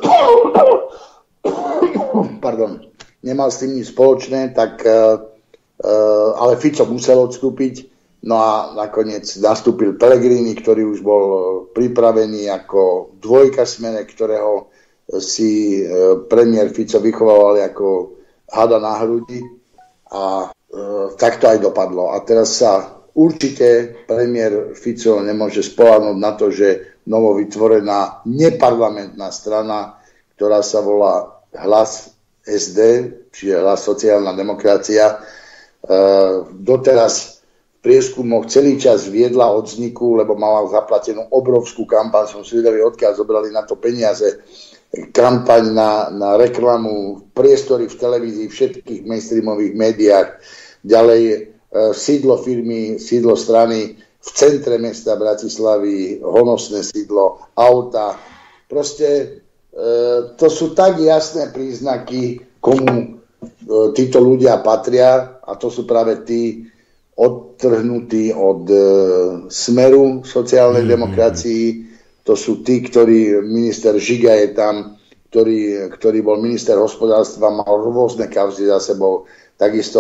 Pardon, nemal s tým nič spoločné, tak, ale Fico musel odstúpiť. No a nakoniec nastúpil Pellegrini, ktorý už bol pripravený ako dvojkasmenek, ktorého si premiér Fico vychovával ako hada na hrudi. A tak to aj dopadlo. A teraz sa určite premiér Fico nemôže spoľahnúť na to, že novovytvorená neparlamentná strana, ktorá sa volá Hlas SD, čiže Hlas sociálna demokracia, doteraz v prieskumoch celý čas viedla od vzniku, lebo mala zaplatenú obrovskú kampaň, som si vedeli, odkiaľ zobrali na to peniaze, kampaň na reklamu, priestory v televízii, všetkých mainstreamových médiách, ďalej sídlo firmy, sídlo strany v centre mesta Bratislavy, honosné sídlo, auta. Proste to sú tak jasné príznaky, komu títo ľudia patria, a to sú práve tí odtrhnutí od smeru sociálnej demokracii. To sú tí, ktorí, minister Žiga je tam, ktorý bol minister hospodárstva, mal rôzne kauzy za sebou. Takisto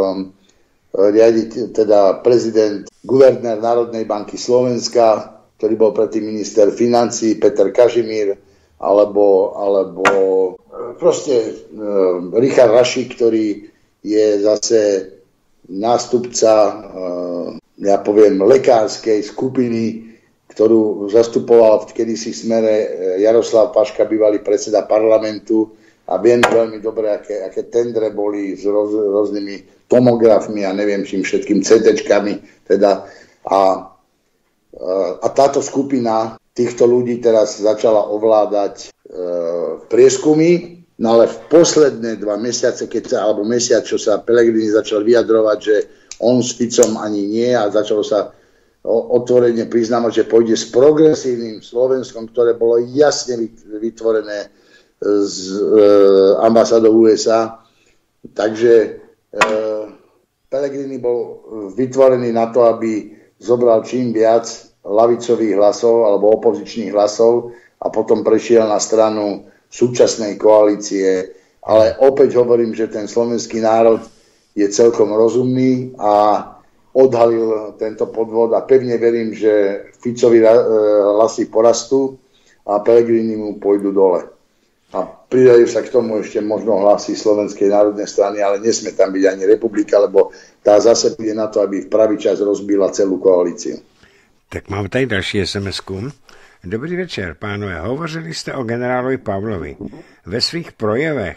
teda prezident, guvernér Národnej banky Slovenska, ktorý bol predtým minister financií, Peter Kažimír, alebo proste Richard Rašík, ktorý je zase nástupca, ja poviem, lekárskej skupiny, ktorú zastupoval v kedysi smere Jaroslav Paška, bývalý predseda parlamentu, a viem veľmi dobre, aké tendre boli s rôznymi tomografmi a neviem čím všetkým CT-čkami. Teda. A táto skupina týchto ľudí teraz začala ovládať prieskumy, no ale v posledné 2 mesiace, alebo mesiac, čo sa Pellegrini začal vyjadrovať, že on s Ficom ani nie, a začalo sa otvorene priznávať, že pôjde s progresívnym Slovenskom, ktoré bolo jasne vytvorené z ambasádou USA. Takže Pellegrini bol vytvorený na to, aby zobral čím viac ľavicových hlasov alebo opozičných hlasov a potom prešiel na stranu súčasnej koalície. Ale opäť hovorím, že ten slovenský národ je celkom rozumný a odhalil tento podvod a pevne verím, že Ficovi hlasy porastú a Pellegrini mu pôjdu dole. A pridajú sa k tomu ešte možno hlasy Slovenskej národnej strany, ale nesme tam byť ani republika, lebo tá zase bude na to, aby v pravý čas rozbila celú koalíciu. Tak mám tady další SMS-ku. Dobrý večer, pánové. Hovořili jste o generálovi Pavlovi. Ve svých projevech,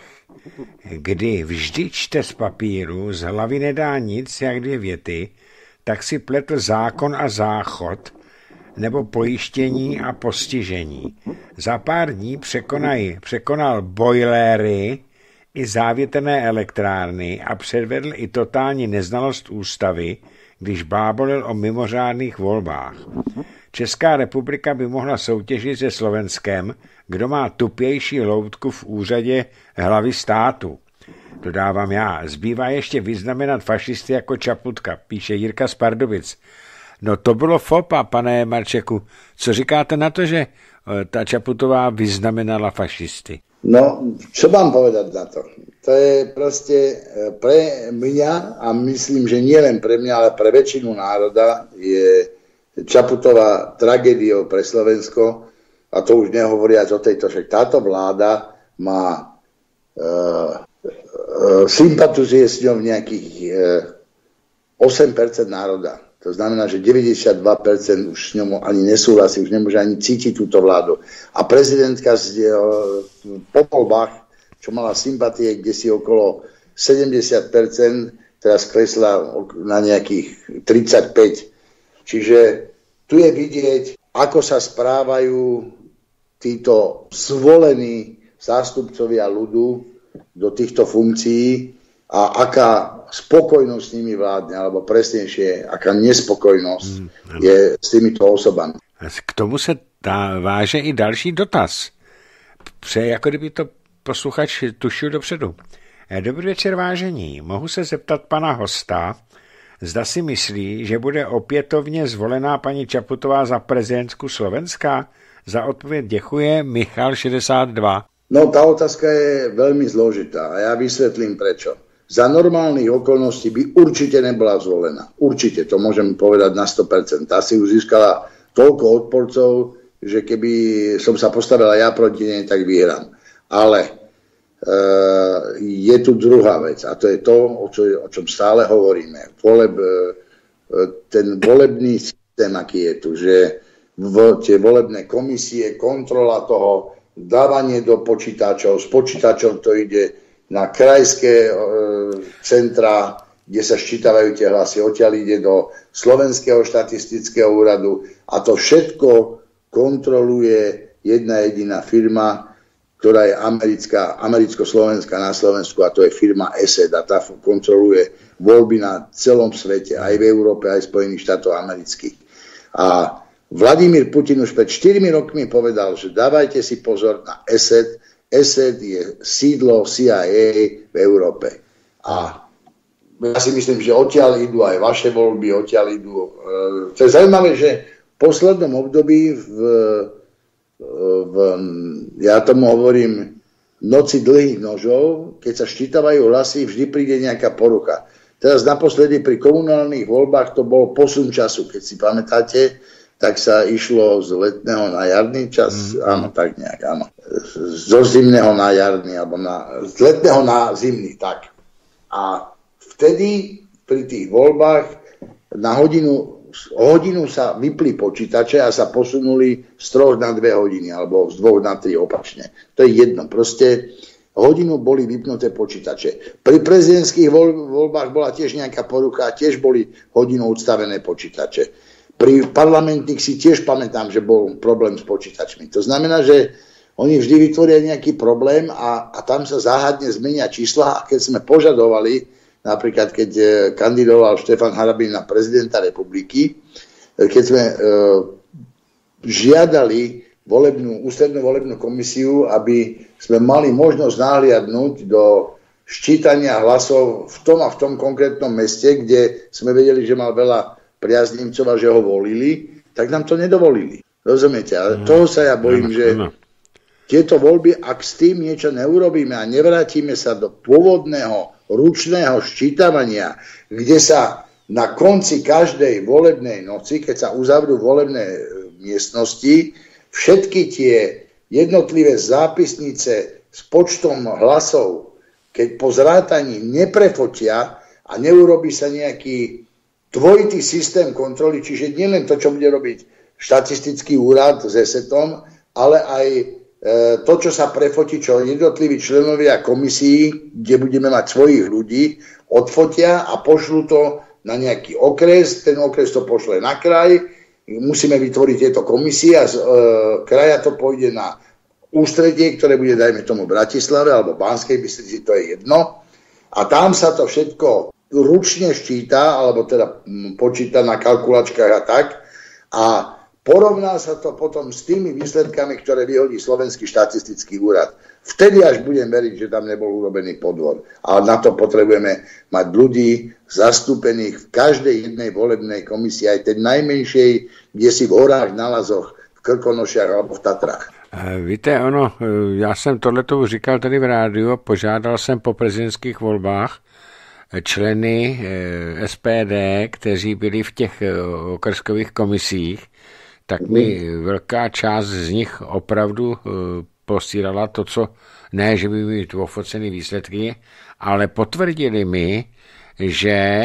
kdy vždy čte z papíru, z hlavy nedá nic, jak 2 věty, tak si pletl zákon a záchod, nebo pojištění a postižení. Za pár dní překonal bojléry i závětrné elektrárny a předvedl i totální neznalost ústavy, když blábolil o mimořádných volbách. Česká republika by mohla soutěžit se Slovenskem, kdo má tupější loutku v úřadě hlavy státu. Dodávám já. Zbývá ještě vyznamenat fašisty jako Čaputka, píše Jirka z Pardubic. No to bylo fopa, pane Marčeku. Co říkáte na to, že ta Čaputová vyznamenala fašisty? No, čo mám povedať na to? To je proste pre mňa, a myslím, že nie len pre mňa, ale pre väčšinu národa, je Čaputová tragédiou pre Slovensko, a to už nehovoriac o tejto, že táto vláda má sympatizuje s ňou nejakých 8% národa. To znamená, že 92% už s ňou ani nesúhlasí, už nemôže ani cítiť túto vládu. A prezidentka po voľbách, čo mala sympatie kde si okolo 70%, teraz klesla na nejakých 35. Čiže tu je vidieť, ako sa správajú títo zvolení zástupcovia ľudu do týchto funkcií a aká spokojnosť s nimi vládne, alebo presnejšie, aká nespokojnosť je s týmito osobami. K tomu se váže i další dotaz. Jako kdyby to posluchač tušil dopředu. Dobrý večer, vážení. Mohu se zeptat pana hosta, zda si myslí, že bude opětovně zvolená paní Čaputová za prezidentku Slovenska? Za odpověď děkuje Michal 62. No, tá otázka je veľmi zložitá a ja vysvetlím prečo. Za normálnych okolností by určite nebola zvolená. Určite, to môžem povedať na 100%. Asi už získala toľko odporcov, že keby som sa postavila ja proti nej, tak vyhrám. Ale je tu druhá vec a to je to, o čom stále hovoríme. Ten volebný systém, aký je tu, že tie volebné komisie, kontrola toho, dávanie do počítačov, z počítačov to ide na krajské centra, kde sa ščítavajú tie hlasy, odtiaľ ide do Slovenského štatistického úradu a to všetko kontroluje jedna jediná firma, ktorá je americko-slovenská na Slovensku a to je firma ESET a tá kontroluje voľby na celom svete, aj v Európe, aj v Spojených štátoch amerických. A Vladimír Putin už pred 4 rokmi povedal, že dávajte si pozor na ESET. ESET je sídlo CIA v Európe. A ja si myslím, že odtiaľ idú aj vaše voľby, odtiaľ idú. To je zaujímavé, že v poslednom období ja tomu hovorím noci dlhých nožov, keď sa ščítavajú hlasy, vždy príde nejaká porucha. Teraz naposledy pri komunálnych voľbách to bol posun času, keď si pamätáte, tak sa išlo z letného na jarný čas, áno, tak nejak, áno. Zo zimného na jarný, alebo z letného na zimný, tak. A vtedy pri tých voľbách o hodinu sa vypli počítače a sa posunuli z 3 na 2 hodiny, alebo z 2 na 3 opačne. To je jedno. Proste hodinu boli vypnuté počítače. Pri prezidentských voľbách bola tiež nejaká porucha, tiež boli hodinu odstavené počítače. Pri parlamentných si tiež pamätám, že bol problém s počítačmi. To znamená, že oni vždy vytvoria nejaký problém a tam sa záhadne zmenia čísla a keď sme požadovali, napríklad, keď kandidoval Štefan Harabín na prezidenta republiky, keď sme žiadali ústrednú volebnú komisiu, aby sme mali možnosť nahliadnúť do ščítania hlasov v tom a v tom konkrétnom meste, kde sme vedeli, že mal veľa priaznivcov a že ho volili, tak nám to nedovolili. Rozumiete? A toho sa ja bojím, že tieto voľby, ak s tým niečo neurobíme a nevrátime sa do pôvodného ručného ščítavania, kde sa na konci každej volebnej noci, keď sa uzavrú volebné miestnosti, všetky tie jednotlivé zápisnice s počtom hlasov, keď po zrátaní neprefotia a neurobí sa nejaký dvojitý systém kontroly, čiže nielen to, čo bude robiť štatistický úrad s ESETom, ale aj to, čo sa prefotí, čo jednotliví členovia komisií, kde budeme mať svojich ľudí, odfotia a pošlú to na nejaký okres, ten okres to pošle na kraj, musíme vytvoriť tieto komisie a z kraja to pôjde na ústredie, ktoré bude, dajme tomu, v Bratislave alebo Banskej Bystrici, to je jedno. A tam sa to všetko ručne ščíta, alebo teda počíta na kalkulačkách a tak. A porovná sa to potom s tými výsledkami, ktoré vyhodí Slovenský štatistický úrad. Vtedy až budem veriť, že tam nebol urobený podvod. Ale na to potrebujeme mať ľudí zastúpených v každej jednej volebnej komisii, aj tej najmenšej, kde si v horách, na lazoch, v Krkonošiach alebo v Tatrách. Víte, já jsem tohleto říkal tady v rádiu, požádal jsem po prezidentských volbách členy SPD, kteří byli v těch okrskových komisích, tak mi velká část z nich opravdu posílala to, co ne, že by byly ofocený výsledky, ale potvrdili mi, že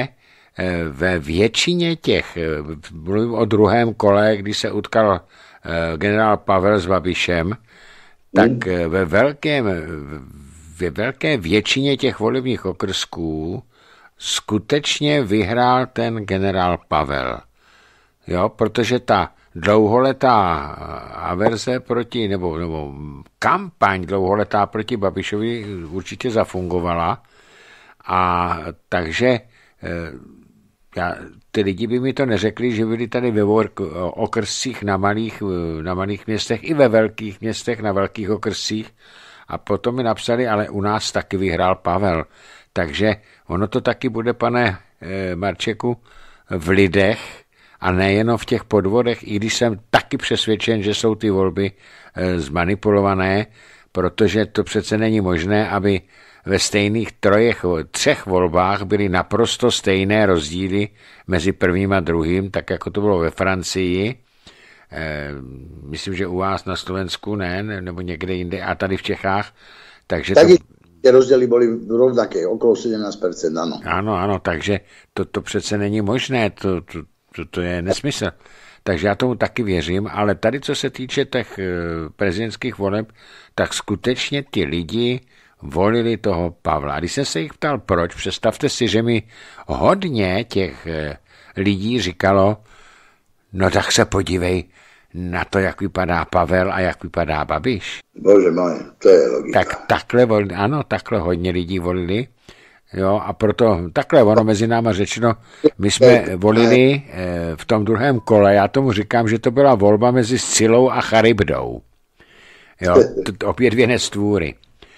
ve většině těch, mluvím o druhém kole, kdy se utkal generál Pavel s Babišem, tak ve velké většině těch volebních okrsků skutečně vyhrál ten generál Pavel. Jo, protože ta dlouholetá averze proti, nebo kampaň dlouholetá proti Babišovi určitě zafungovala. A takže ty lidi by mi to neřekli, že byli tady ve okrscích na malých městech i ve velkých městech, na velkých okrscích. A potom mi napsali, ale u nás taky vyhrál Pavel. Takže ono to taky bude, pane Marčeku, v lidech a nejen v těch podvodech, i když jsem taky přesvědčen, že jsou ty volby zmanipulované, protože to přece není možné, aby ve stejných třech volbách byly naprosto stejné rozdíly mezi prvním a druhým, tak jako to bylo ve Francii. Myslím, že u vás na Slovensku ne, nebo někde jinde, a tady v Čechách. Takže tie rozdiely boli rovnaké, okolo 17%, áno. Áno, takže to přece není možné, to je nesmysl. Takže já tomu taky věřím, ale tady, co se týče těch prezidentských voleb, tak skutečně ti lidi volili toho Pavla. A když jsem se jich ptal, proč, představte si, že mi hodně těch lidí říkalo, no tak se podívej na to, jak vypadá Pavel a jak vypadá Babiš. Bože můj, to je logika. Tak takhle hodně lidí volili. Jo, a proto takhle ono mezi náma řečeno, my jsme volili v tom druhém kole, já tomu říkám, že to byla volba mezi Scylou a Charybdou. Jo, opět dvě nestvůry.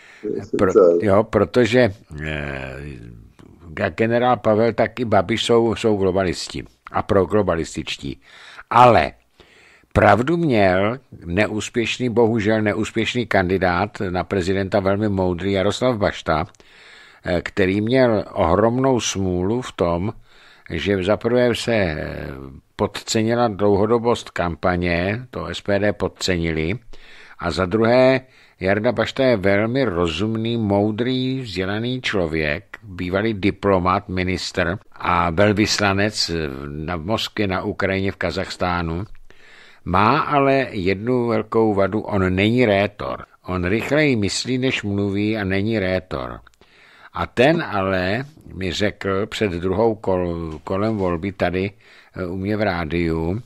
Protože jak generál Pavel, tak i Babiš jsou globalisti a proglobalističtí. Ale pravdu měl bohužel neúspěšný kandidát na prezidenta, velmi moudrý Jaroslav Bašta, který měl ohromnou smůlu v tom, že zaprvé se podcenila dlouhodobost kampaně, to SPD podcenili, a za druhé Jarda Bašta je velmi rozumný, moudrý, vzdělaný člověk, bývalý diplomat, ministr a velvyslanec v Moskvě, na Ukrajině, v Kazachstánu. Má ale jednu velkou vadu, on není rétor. On rychleji myslí, než mluví a není rétor. A ten ale mi řekl před druhou kolem volby tady u mě v rádiu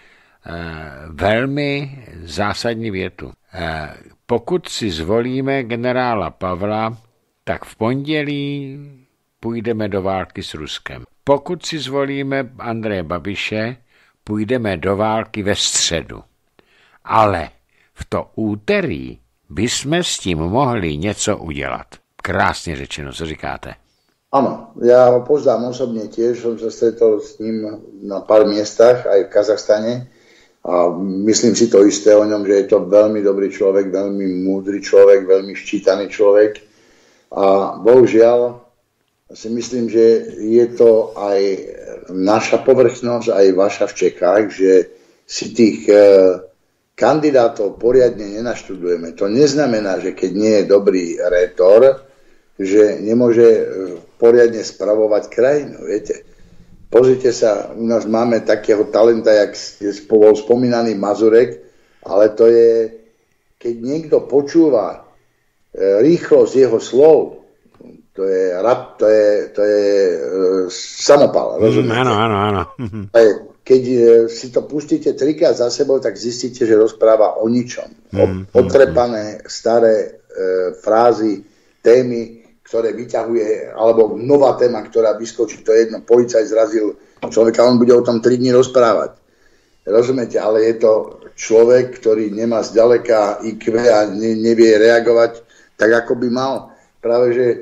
velmi zásadní větu. Pokud si zvolíme generála Pavla, tak v pondělí půjdeme do války s Ruskem. Pokud si zvolíme Andreje Babiše, půjdeme do války ve středu. Ale v to úterý bychom s tím mohli něco udělat. Krásně řečeno, co říkáte? Áno, ja ho poznám osobne tiež, som sa stretol s ním na pár miestach, aj v Kazachstane. A myslím si to isté o ňom, že je to veľmi dobrý človek, veľmi múdry človek, veľmi ščítaný človek. A bohužiaľ si myslím, že je to aj naša povrchnosť, aj vaša v Čechách, že si tých kandidátov poriadne nenaštudujeme. To neznamená, že keď nie je dobrý rétor, že nemôže poriadne spravovať krajinu, viete. Pozrite sa, u nás máme takého talenta, jak je spomínaný Mazurek, ale to je, keď niekto počúva rýchlosť jeho slov, to je rap, to je samopal, rozumiete? Áno. Keď si to pustíte trikrát za sebou, tak zistíte, že rozpráva o ničom. Otrepané staré frázy, témy, ktoré vyťahuje, alebo nová téma, ktorá vyskočí, to je jedno, policajt zrazil človeka, on bude o tom 3 dní rozprávať. Rozumiete, ale je to človek, ktorý nemá zďaleka IQ a nevie reagovať tak, ako by mal. Práve, že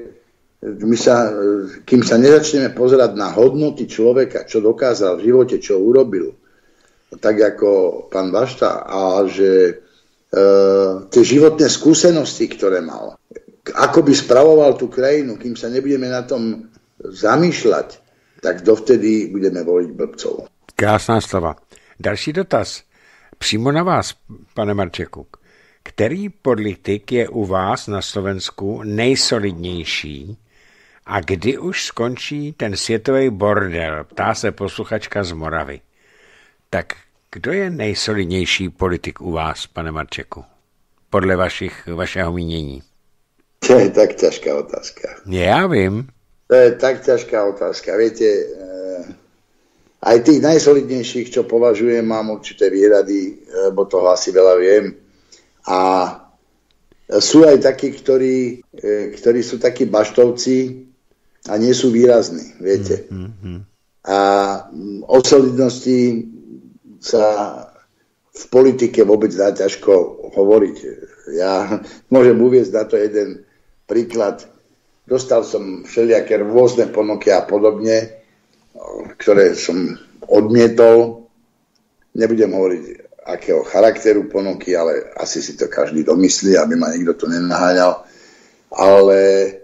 kým sa nezačneme pozerať na hodnoty človeka, čo dokázal v živote, čo urobil, tak ako pán Bašta, a že tie životné skúsenosti, ktoré mal, ako by spravoval tú krajinu, kým sa nebudeme na tom zamýšľať, tak dovtedy budeme voliť blbcov. Krásná slova. Další dotaz. Přímo na vás, pane Marčeku. Který politik je u vás na Slovensku nejsolidnější a kdy už skončí ten světový bordel? Ptá se posluchačka z Moravy. Tak kdo je nejsolidnější politik u vás, pane Marčeku? Podle vašeho mínění. To je tak ťažká otázka. Já vím. To je tak ťažká otázka. Viete, aj tých najsolidnejších, čo považujem, mám určité výhrady, bo toho asi veľa viem. A sú aj takí, ktorí sú takí baštovci a nie sú výrazní, viete. A o solidnosti sa v politike vôbec dá ťažko hovoriť. Ja môžem uviesť na to jeden príklad. Dostal som všelijaké rôzne ponuky a podobne, ktoré som odmietol. Nebudem hovoriť, akého charakteru ponuky, ale asi si to každý domyslí, aby ma nikto tu nenaháňal. Ale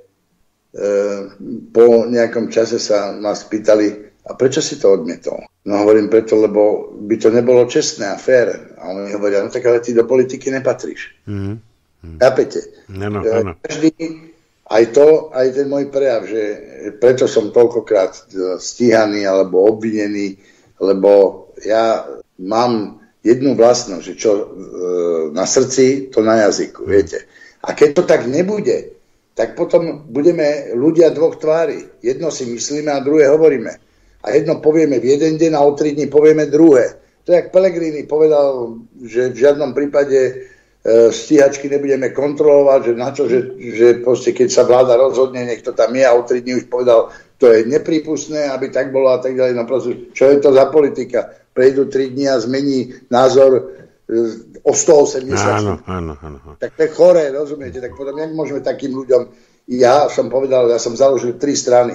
po nejakom čase sa ma spýtali, a prečo si to odmietol? No hovorím preto, lebo by to nebolo čestné a fér. A oni hovoria, no tak ale ty do politiky nepatríš. Chápete? Áno. Každý, aj ten môj prejav, že prečo som toľkokrát stíhaný alebo obvinený, lebo ja mám jednu vlastnosť, že čo na srdci, to na jazyku, viete. A keď to tak nebude, tak potom budeme ľudia dvoch tvári. Jedno si myslíme a druhé hovoríme. A jedno povieme v jeden deň a o 3 dní povieme druhé. To je jak Pellegrini povedal, že v žiadnom prípade stíhačky nebudeme kontrolovať, že na čo, že proste keď sa vláda rozhodne, nech to tam je a o 3 dní už povedal, to je neprípustné, aby tak bolo a tak ďalej. No proste, čo je to za politika? Prejdú 3 dní a zmení názor o 180. Áno. Tak to je choré, rozumiete? Tak potom, jak môžeme takým ľuďom... Ja som povedal, ja som založil 3 strany.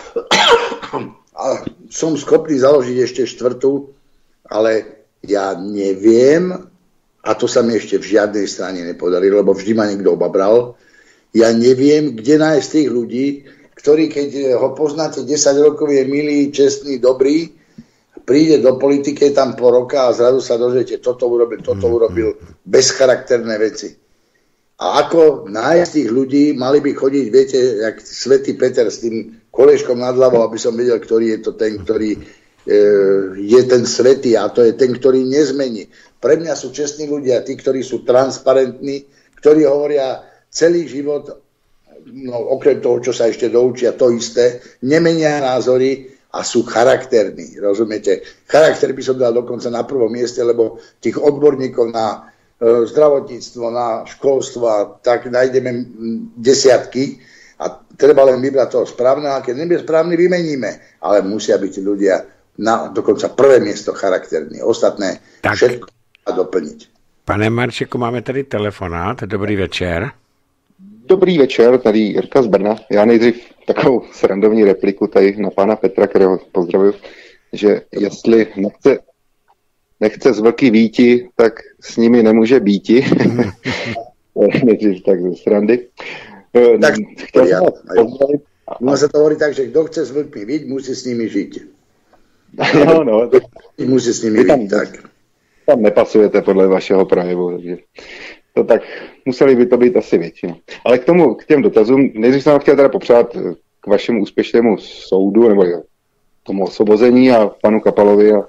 A som schopný založiť ešte 4, ale ja neviem, a to sa mi ešte v žiadnej strane nepodarilo, lebo vždy ma niekto obabral, ja neviem, kde nájsť tých ľudí, ktorí, keď ho poznáte 10 rokov, je milý, čestný, dobrý, príde do politiky tam po roka a zrazu sa dozviete, toto urobil, bezcharakterné veci. A ako nájsť tých ľudí, mali by chodiť, viete, jak svätý Peter s tým kolečkom nad hlavou, aby som vedel, ktorý je to ten, ktorý je ten svätý a to je ten, ktorý nezmení. Pre mňa sú čestní ľudia, tí, ktorí sú transparentní, ktorí hovoria celý život, no okrem toho, čo sa ešte doučia, to isté, nemenia názory a sú charakterní, rozumiete? Charakter by som dal dokonca na prvom mieste, lebo tých odborníkov na zdravotníctvo, na školstvo, tak nájdeme desiatky a treba len vybrať toho správneho a keď nebude správny, vymeníme. Ale musia byť ľudia na dokonca prvé miesto charakterní. Ostatné tak. Všetko a doplniť. Pane Marčeku, máme tady telefonát. Dobrý večer. Dobrý večer, tady Jirka z Brna. Já nejdřív takovou srandovní repliku tady na pána Petra, kterého pozdravuju, že jestli nechce z vlky víti, tak s nimi nemůže býti. Nejdřív tak ze srandy. Tak, sa to hovorí tak, že kto chce s vlkmi víť, musí s nimi žiť. No. Musí s nimi víť, tak. Tam nepasujete podle vašeho projevu, takže to tak, museli by to být asi většina. Ale k těm dotazům, nejdřív jsem chtěl teda popřát k vašemu úspěšnému soudu, nebo tomu osvobození a panu Kapalovi a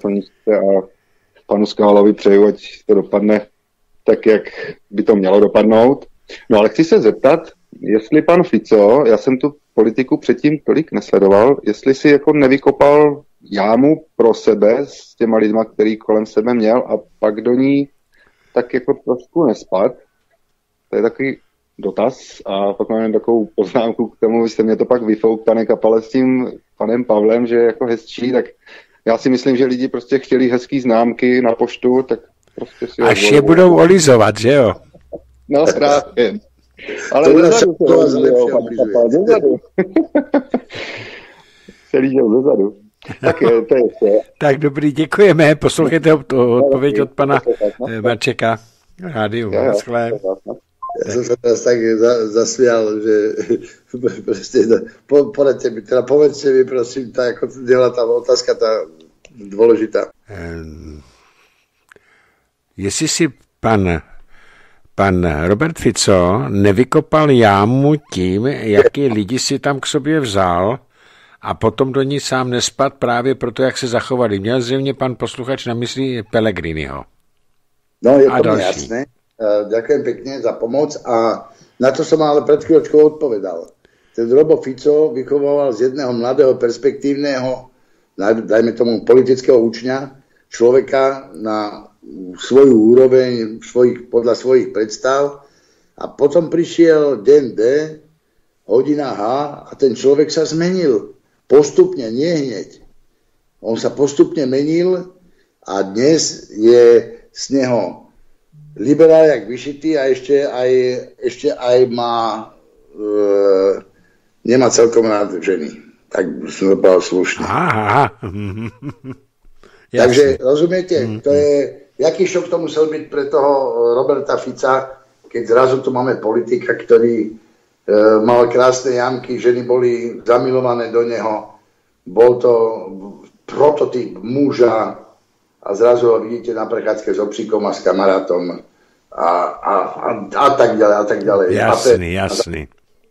panu Skálovi přeju, ať to dopadne tak, jak by to mělo dopadnout. No ale chci se zeptat, jestli pan Fico, já jsem tu politiku předtím tolik nesledoval, jestli si jako nevykopal jámu pro sebe s těma lidma, který kolem sebe měl a pak do ní tak jako trošku nespad. To je takový dotaz a pak mám takovou poznámku k tomu, že mě to pak vyfouk, pane Kapale, s tím panem Pavlem, že je jako hezčí, tak já si myslím, že lidi prostě chtěli hezký známky na poštu, tak prostě si až je budou olizovat, že jo? No právě. Ale dozadu se dozadu. Celý žel dozadu. Tak to je vše. Tak dobrý, děkujeme. Poslouchejte odpověď od pana Marčeka. Rádiu. Ja som sa teraz tak zasmial, že proste, poradte mi, teda povedzte mi, prosím, tá, ako dělá tá otázka, tá dôležitá. Jestli si pan Robert Fico nevykopal jámu tím, jaký lidi si tam k sobě vzal a potom do ní sám nespad právě proto, jak se zachovali. Měl zřejmě pan posluchač na mysli Pellegriniho. No, je to jasné. Ďakujem pekne za pomoc a na to som ale pred chvíľočkou odpovedal. ten Robo Fico vychovával z jedného mladého, perspektívneho, dajme tomu politického učňa, človeka na svoju úroveň, podľa svojich predstav. A potom prišiel deň D, hodina H a ten človek sa zmenil. Postupne, nie hneď. On sa postupne menil a dnes je z neho liberál jak vyšitý a ešte aj má nemá celkom rád ženy. Tak som to povedal slušne. Takže rozumiete, to je, jaký šok to musel byť pre toho Roberta Fica, keď zrazu tu máme politika, ktorý mal krásne jamky, ženy boli zamilované do neho, bol to prototyp muža a zrazu ho vidíte na prechádzke s obsíkom a s kamarátom a tak ďalej, a tak ďalej. Jasný.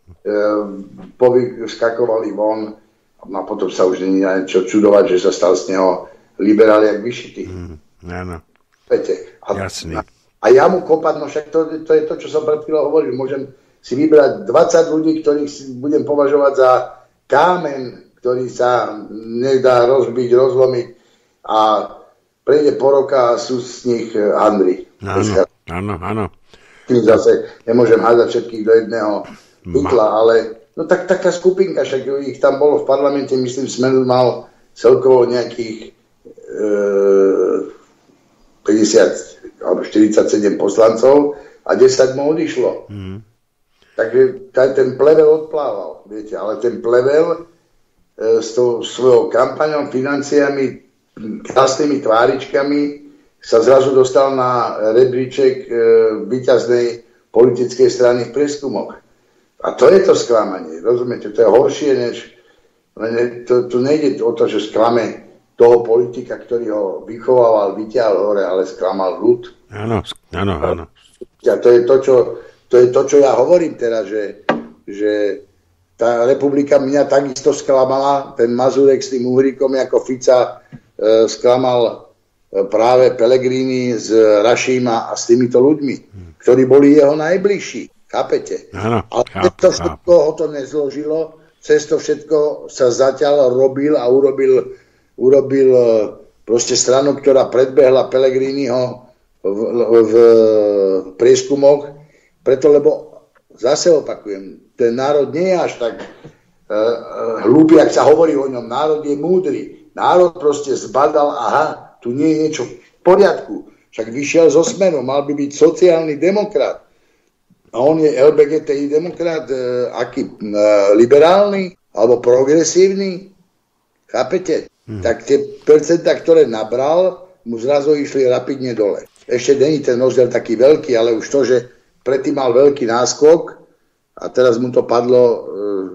Skakovali von a potom sa už nie je čo čudovať, že sa stal z neho liberál jak vyšitý. Áno. Jasný. A ja mu kopať, no však to je to, čo som pred chvíľou hovoril. Môžem si vybrať 20 ľudí, ktorých si budem považovať za kámen, ktorý sa nedá rozbiť, rozlomiť a prejde po roka a sú z nich handry. Áno. Tým zase nemôžem hádať všetkých do jedného pytla, ale no tak taká skupinka, však ich tam bolo v parlamente, myslím, Smer mal celkovo nejakých 50 alebo 47 poslancov a 10 mu odišlo. Takže ten plevel odplával, viete, ale ten plevel s tou svojou kampaňou, financiami, krásnymi tváričkami sa zrazu dostal na rebríček víťaznej politickej strany v prieskumoch. A to je to sklamanie, rozumiete, to je horšie, než tu nejde o to, že sklame toho politika, ktorý ho vychovával, vyťahol hore, ale sklamal ľud. Áno. A to je to, čo ja hovorím teraz, že tá republika mňa takisto sklamala, ten Mazurek s tým Uhríkom ako Fica sklamal práve Pellegrini s Rašíma a s týmito ľuďmi, ktorí boli jeho najbližší. Chápete? Áno, ale to všetko ho to nezložilo, cez to všetko sa zatiaľ robil a urobil proste stranu, ktorá predbehla Pellegriniho v prieskumoch, preto lebo zase opakujem, ten národ nie je až tak hlúpy, ak sa hovorí o ňom, národ je múdry. Národ proste zbadal, aha, tu nie je niečo v poriadku. Však vyšiel zo Smeru, mal by byť sociálny demokrat. A on je LBGTI demokrat, aký liberálny alebo progresívny. Chápete? Tak tie percentá, ktoré nabral, mu zrazu išli rapidne dole. Ešte není ten rozdiel taký veľký, ale už to, že predtým mal veľký náskok a teraz mu to padlo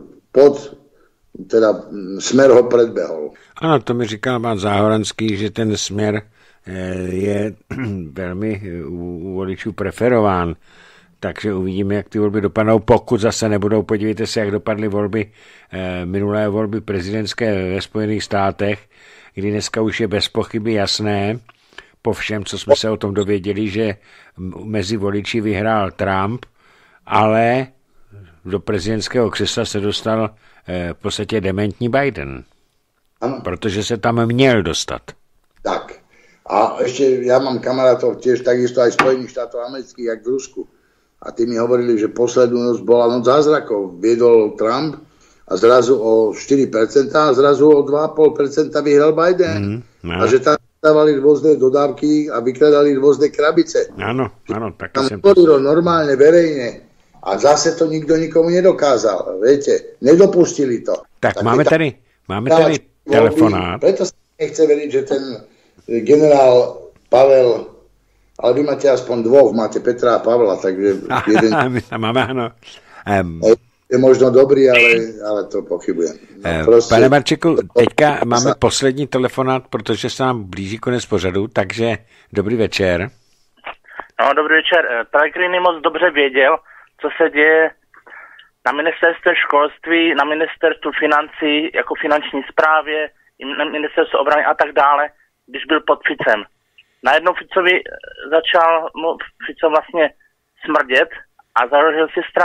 teda Smer ho predbehol. Ano, to mi říkal pán Záhoranský, že ten Smer je velmi u voličů preferován. Takže uvidíme, jak ty volby dopadnou, pokud zase nebudou, podívejte se, jak dopadly volby, minulé volby prezidentské ve Spojených státech, kdy dneska už je bez pochyby jasné, po všem, co jsme se o tom dověděli, že mezi voliči vyhrál Trump, ale do prezidentského křesla se dostal v podstatě dementní Biden. Ano. Protože se tam měl dostat. Tak. A ešte ja mám kamarátov tiež takisto aj Spojených štátov amerických, jak v Rusku. A tí mi hovorili, že poslednú noc bola noc zázrakov. Viedol Trump a zrazu o 4% a zrazu o 2,5% vyhral Biden. A že tam dávali rôzne dodávky a vykladali rôzne krabice. Áno, tak tam hovorilo normálne, verejne. A zase to nikto nikomu nedokázal. Viete, nedopustili to. Tak máme tady telefonát. Preto sa nechce veriť, že ten generál Pavel, ale vy máte aspoň dvoch, máte Petra a Pavla, takže jeden my tam máme, áno. Je možno dobrý, ale to pochybujem. Pane Marčeku, teďka máme poslední telefonát, protože se nám blíží konec pořadu, takže dobrý večer. No, dobrý večer. Pellegrini moc dobře věděl, co se děje na ministerstvu školství, na ministerstvu financí, jako finanční správě, na ministerstvu obrany a tak dále, když byl pod Ficem. Najednou začal Fico vlastně smrdět a založil si stranu.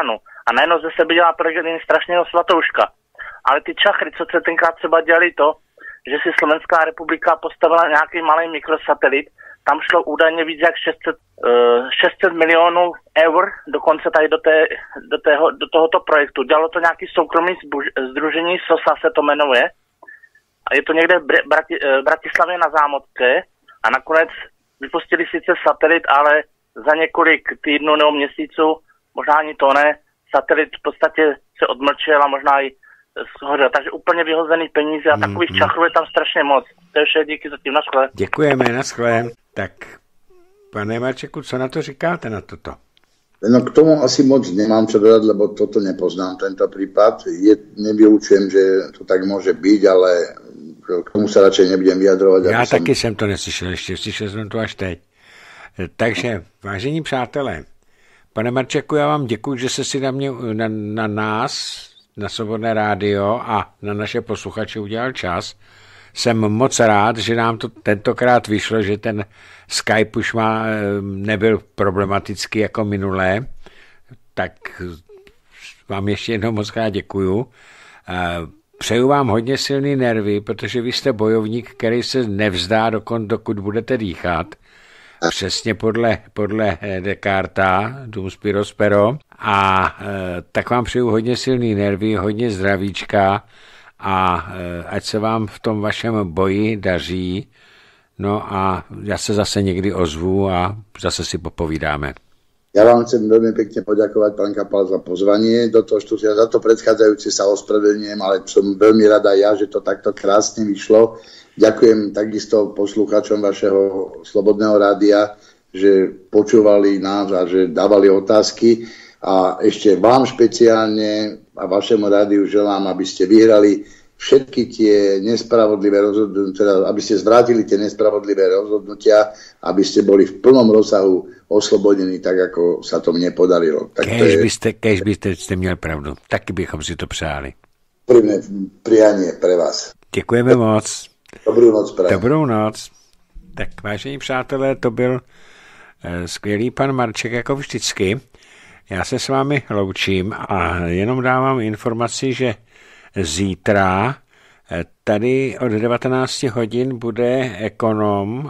a najednou ze sebe dělá Pellegrini strašného svatouška. Ale ty čachry, co se tenkrát třeba dělali to, že si Slovenská republika postavila nějaký malý mikrosatelit, tam šlo údajně víc jak 600 milionů eur, dokonce tady do tohoto projektu. Dělalo to nějaký soukromý sdružení, SOSA se to jmenuje, a je to někde v Bratislavě na Zámodce a nakonec vypustili sice satelit, ale za několik týdnů nebo měsíců, možná ani to ne, satelit v podstatě se odmlčel a možná i shořel. Takže úplně vyhozený peníze a takových čachrů je tam strašně moc. To je vše, díky zatím, naschle. Děkujeme, naschle. Tak, pane Marčeku, co na to říkáte, na toto? No k tomu asi moc nemám čo dodať, lebo toto nepoznám, tento prípad. Nevylučujem, že to tak môže byť, ale k tomu sa radšej nebudem vyjadrovať. Já taky jsem to neslyšel, ještě slyšel jsem to až teď. Takže, vážení přátelé, pane Marčeku, já vám děkuji, že jste si na nás, na Svobodné rádio a na naše posluchače udělal čas. Jsem moc rád, že nám to tentokrát vyšlo, že ten Skype už nebyl problematický jako minulé. Tak vám ještě jednou moc krát děkuju. Přeju vám hodně silný nervy, protože vy jste bojovník, který se nevzdá, dokud budete dýchat. Přesně podle Descarta, Dum spiro spero. A tak vám přeju hodně silný nervy, hodně zdravíčka a ať se vám v tom vašem boji daří. No a já se zase někdy ozvu a zase si popovídáme. Ja vám chcem veľmi pekne poďakovať, pán Kapal, za pozvanie do toho štúdia. Za to predchádzajúce sa ospravedlňujem, ale som veľmi rada ja, že to takto krásne vyšlo. Ďakujem takisto poslucháčom vašeho Slobodného rádia, že počúvali nás a že dávali otázky. A ešte vám špeciálne a vašemu rádiu želám, aby ste vyhrali všetky tie nespravodlivé rozhodnutia, aby ste zvrátili tie nespravodlivé rozhodnutia, aby ste boli v plnom rozsahu oslobodení, tak ako sa to mne podarilo. Kež byste měl pravdu. Taky bychom si to přáli. Úprimné prianie pre vás. Děkujeme moc. Dobrou noc, prajem. Dobrou noc. Tak vážení přátelé, to byl skvělý pan Marček jako vždycky. Já se s vámi loučím a jenom dávám informaci, že zítra tady od 19 hodin bude ekonom,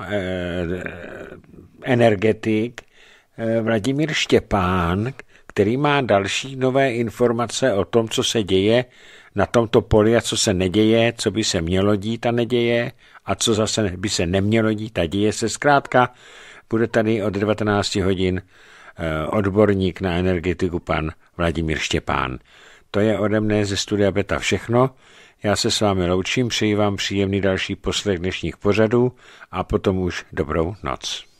energetik Vladimír Štěpán, který má další nové informace o tom, co se děje na tomto poli a co se neděje, co by se mělo dít a neděje a co zase by se nemělo dít a děje se. Zkrátka bude tady od 19 hodin odborník na energetiku pan Vladimír Štěpán. To je ode mne ze Studia Beta všechno. Já se s vámi loučím, přeji vám příjemný další poslech dnešních pořadů a potom už dobrou noc.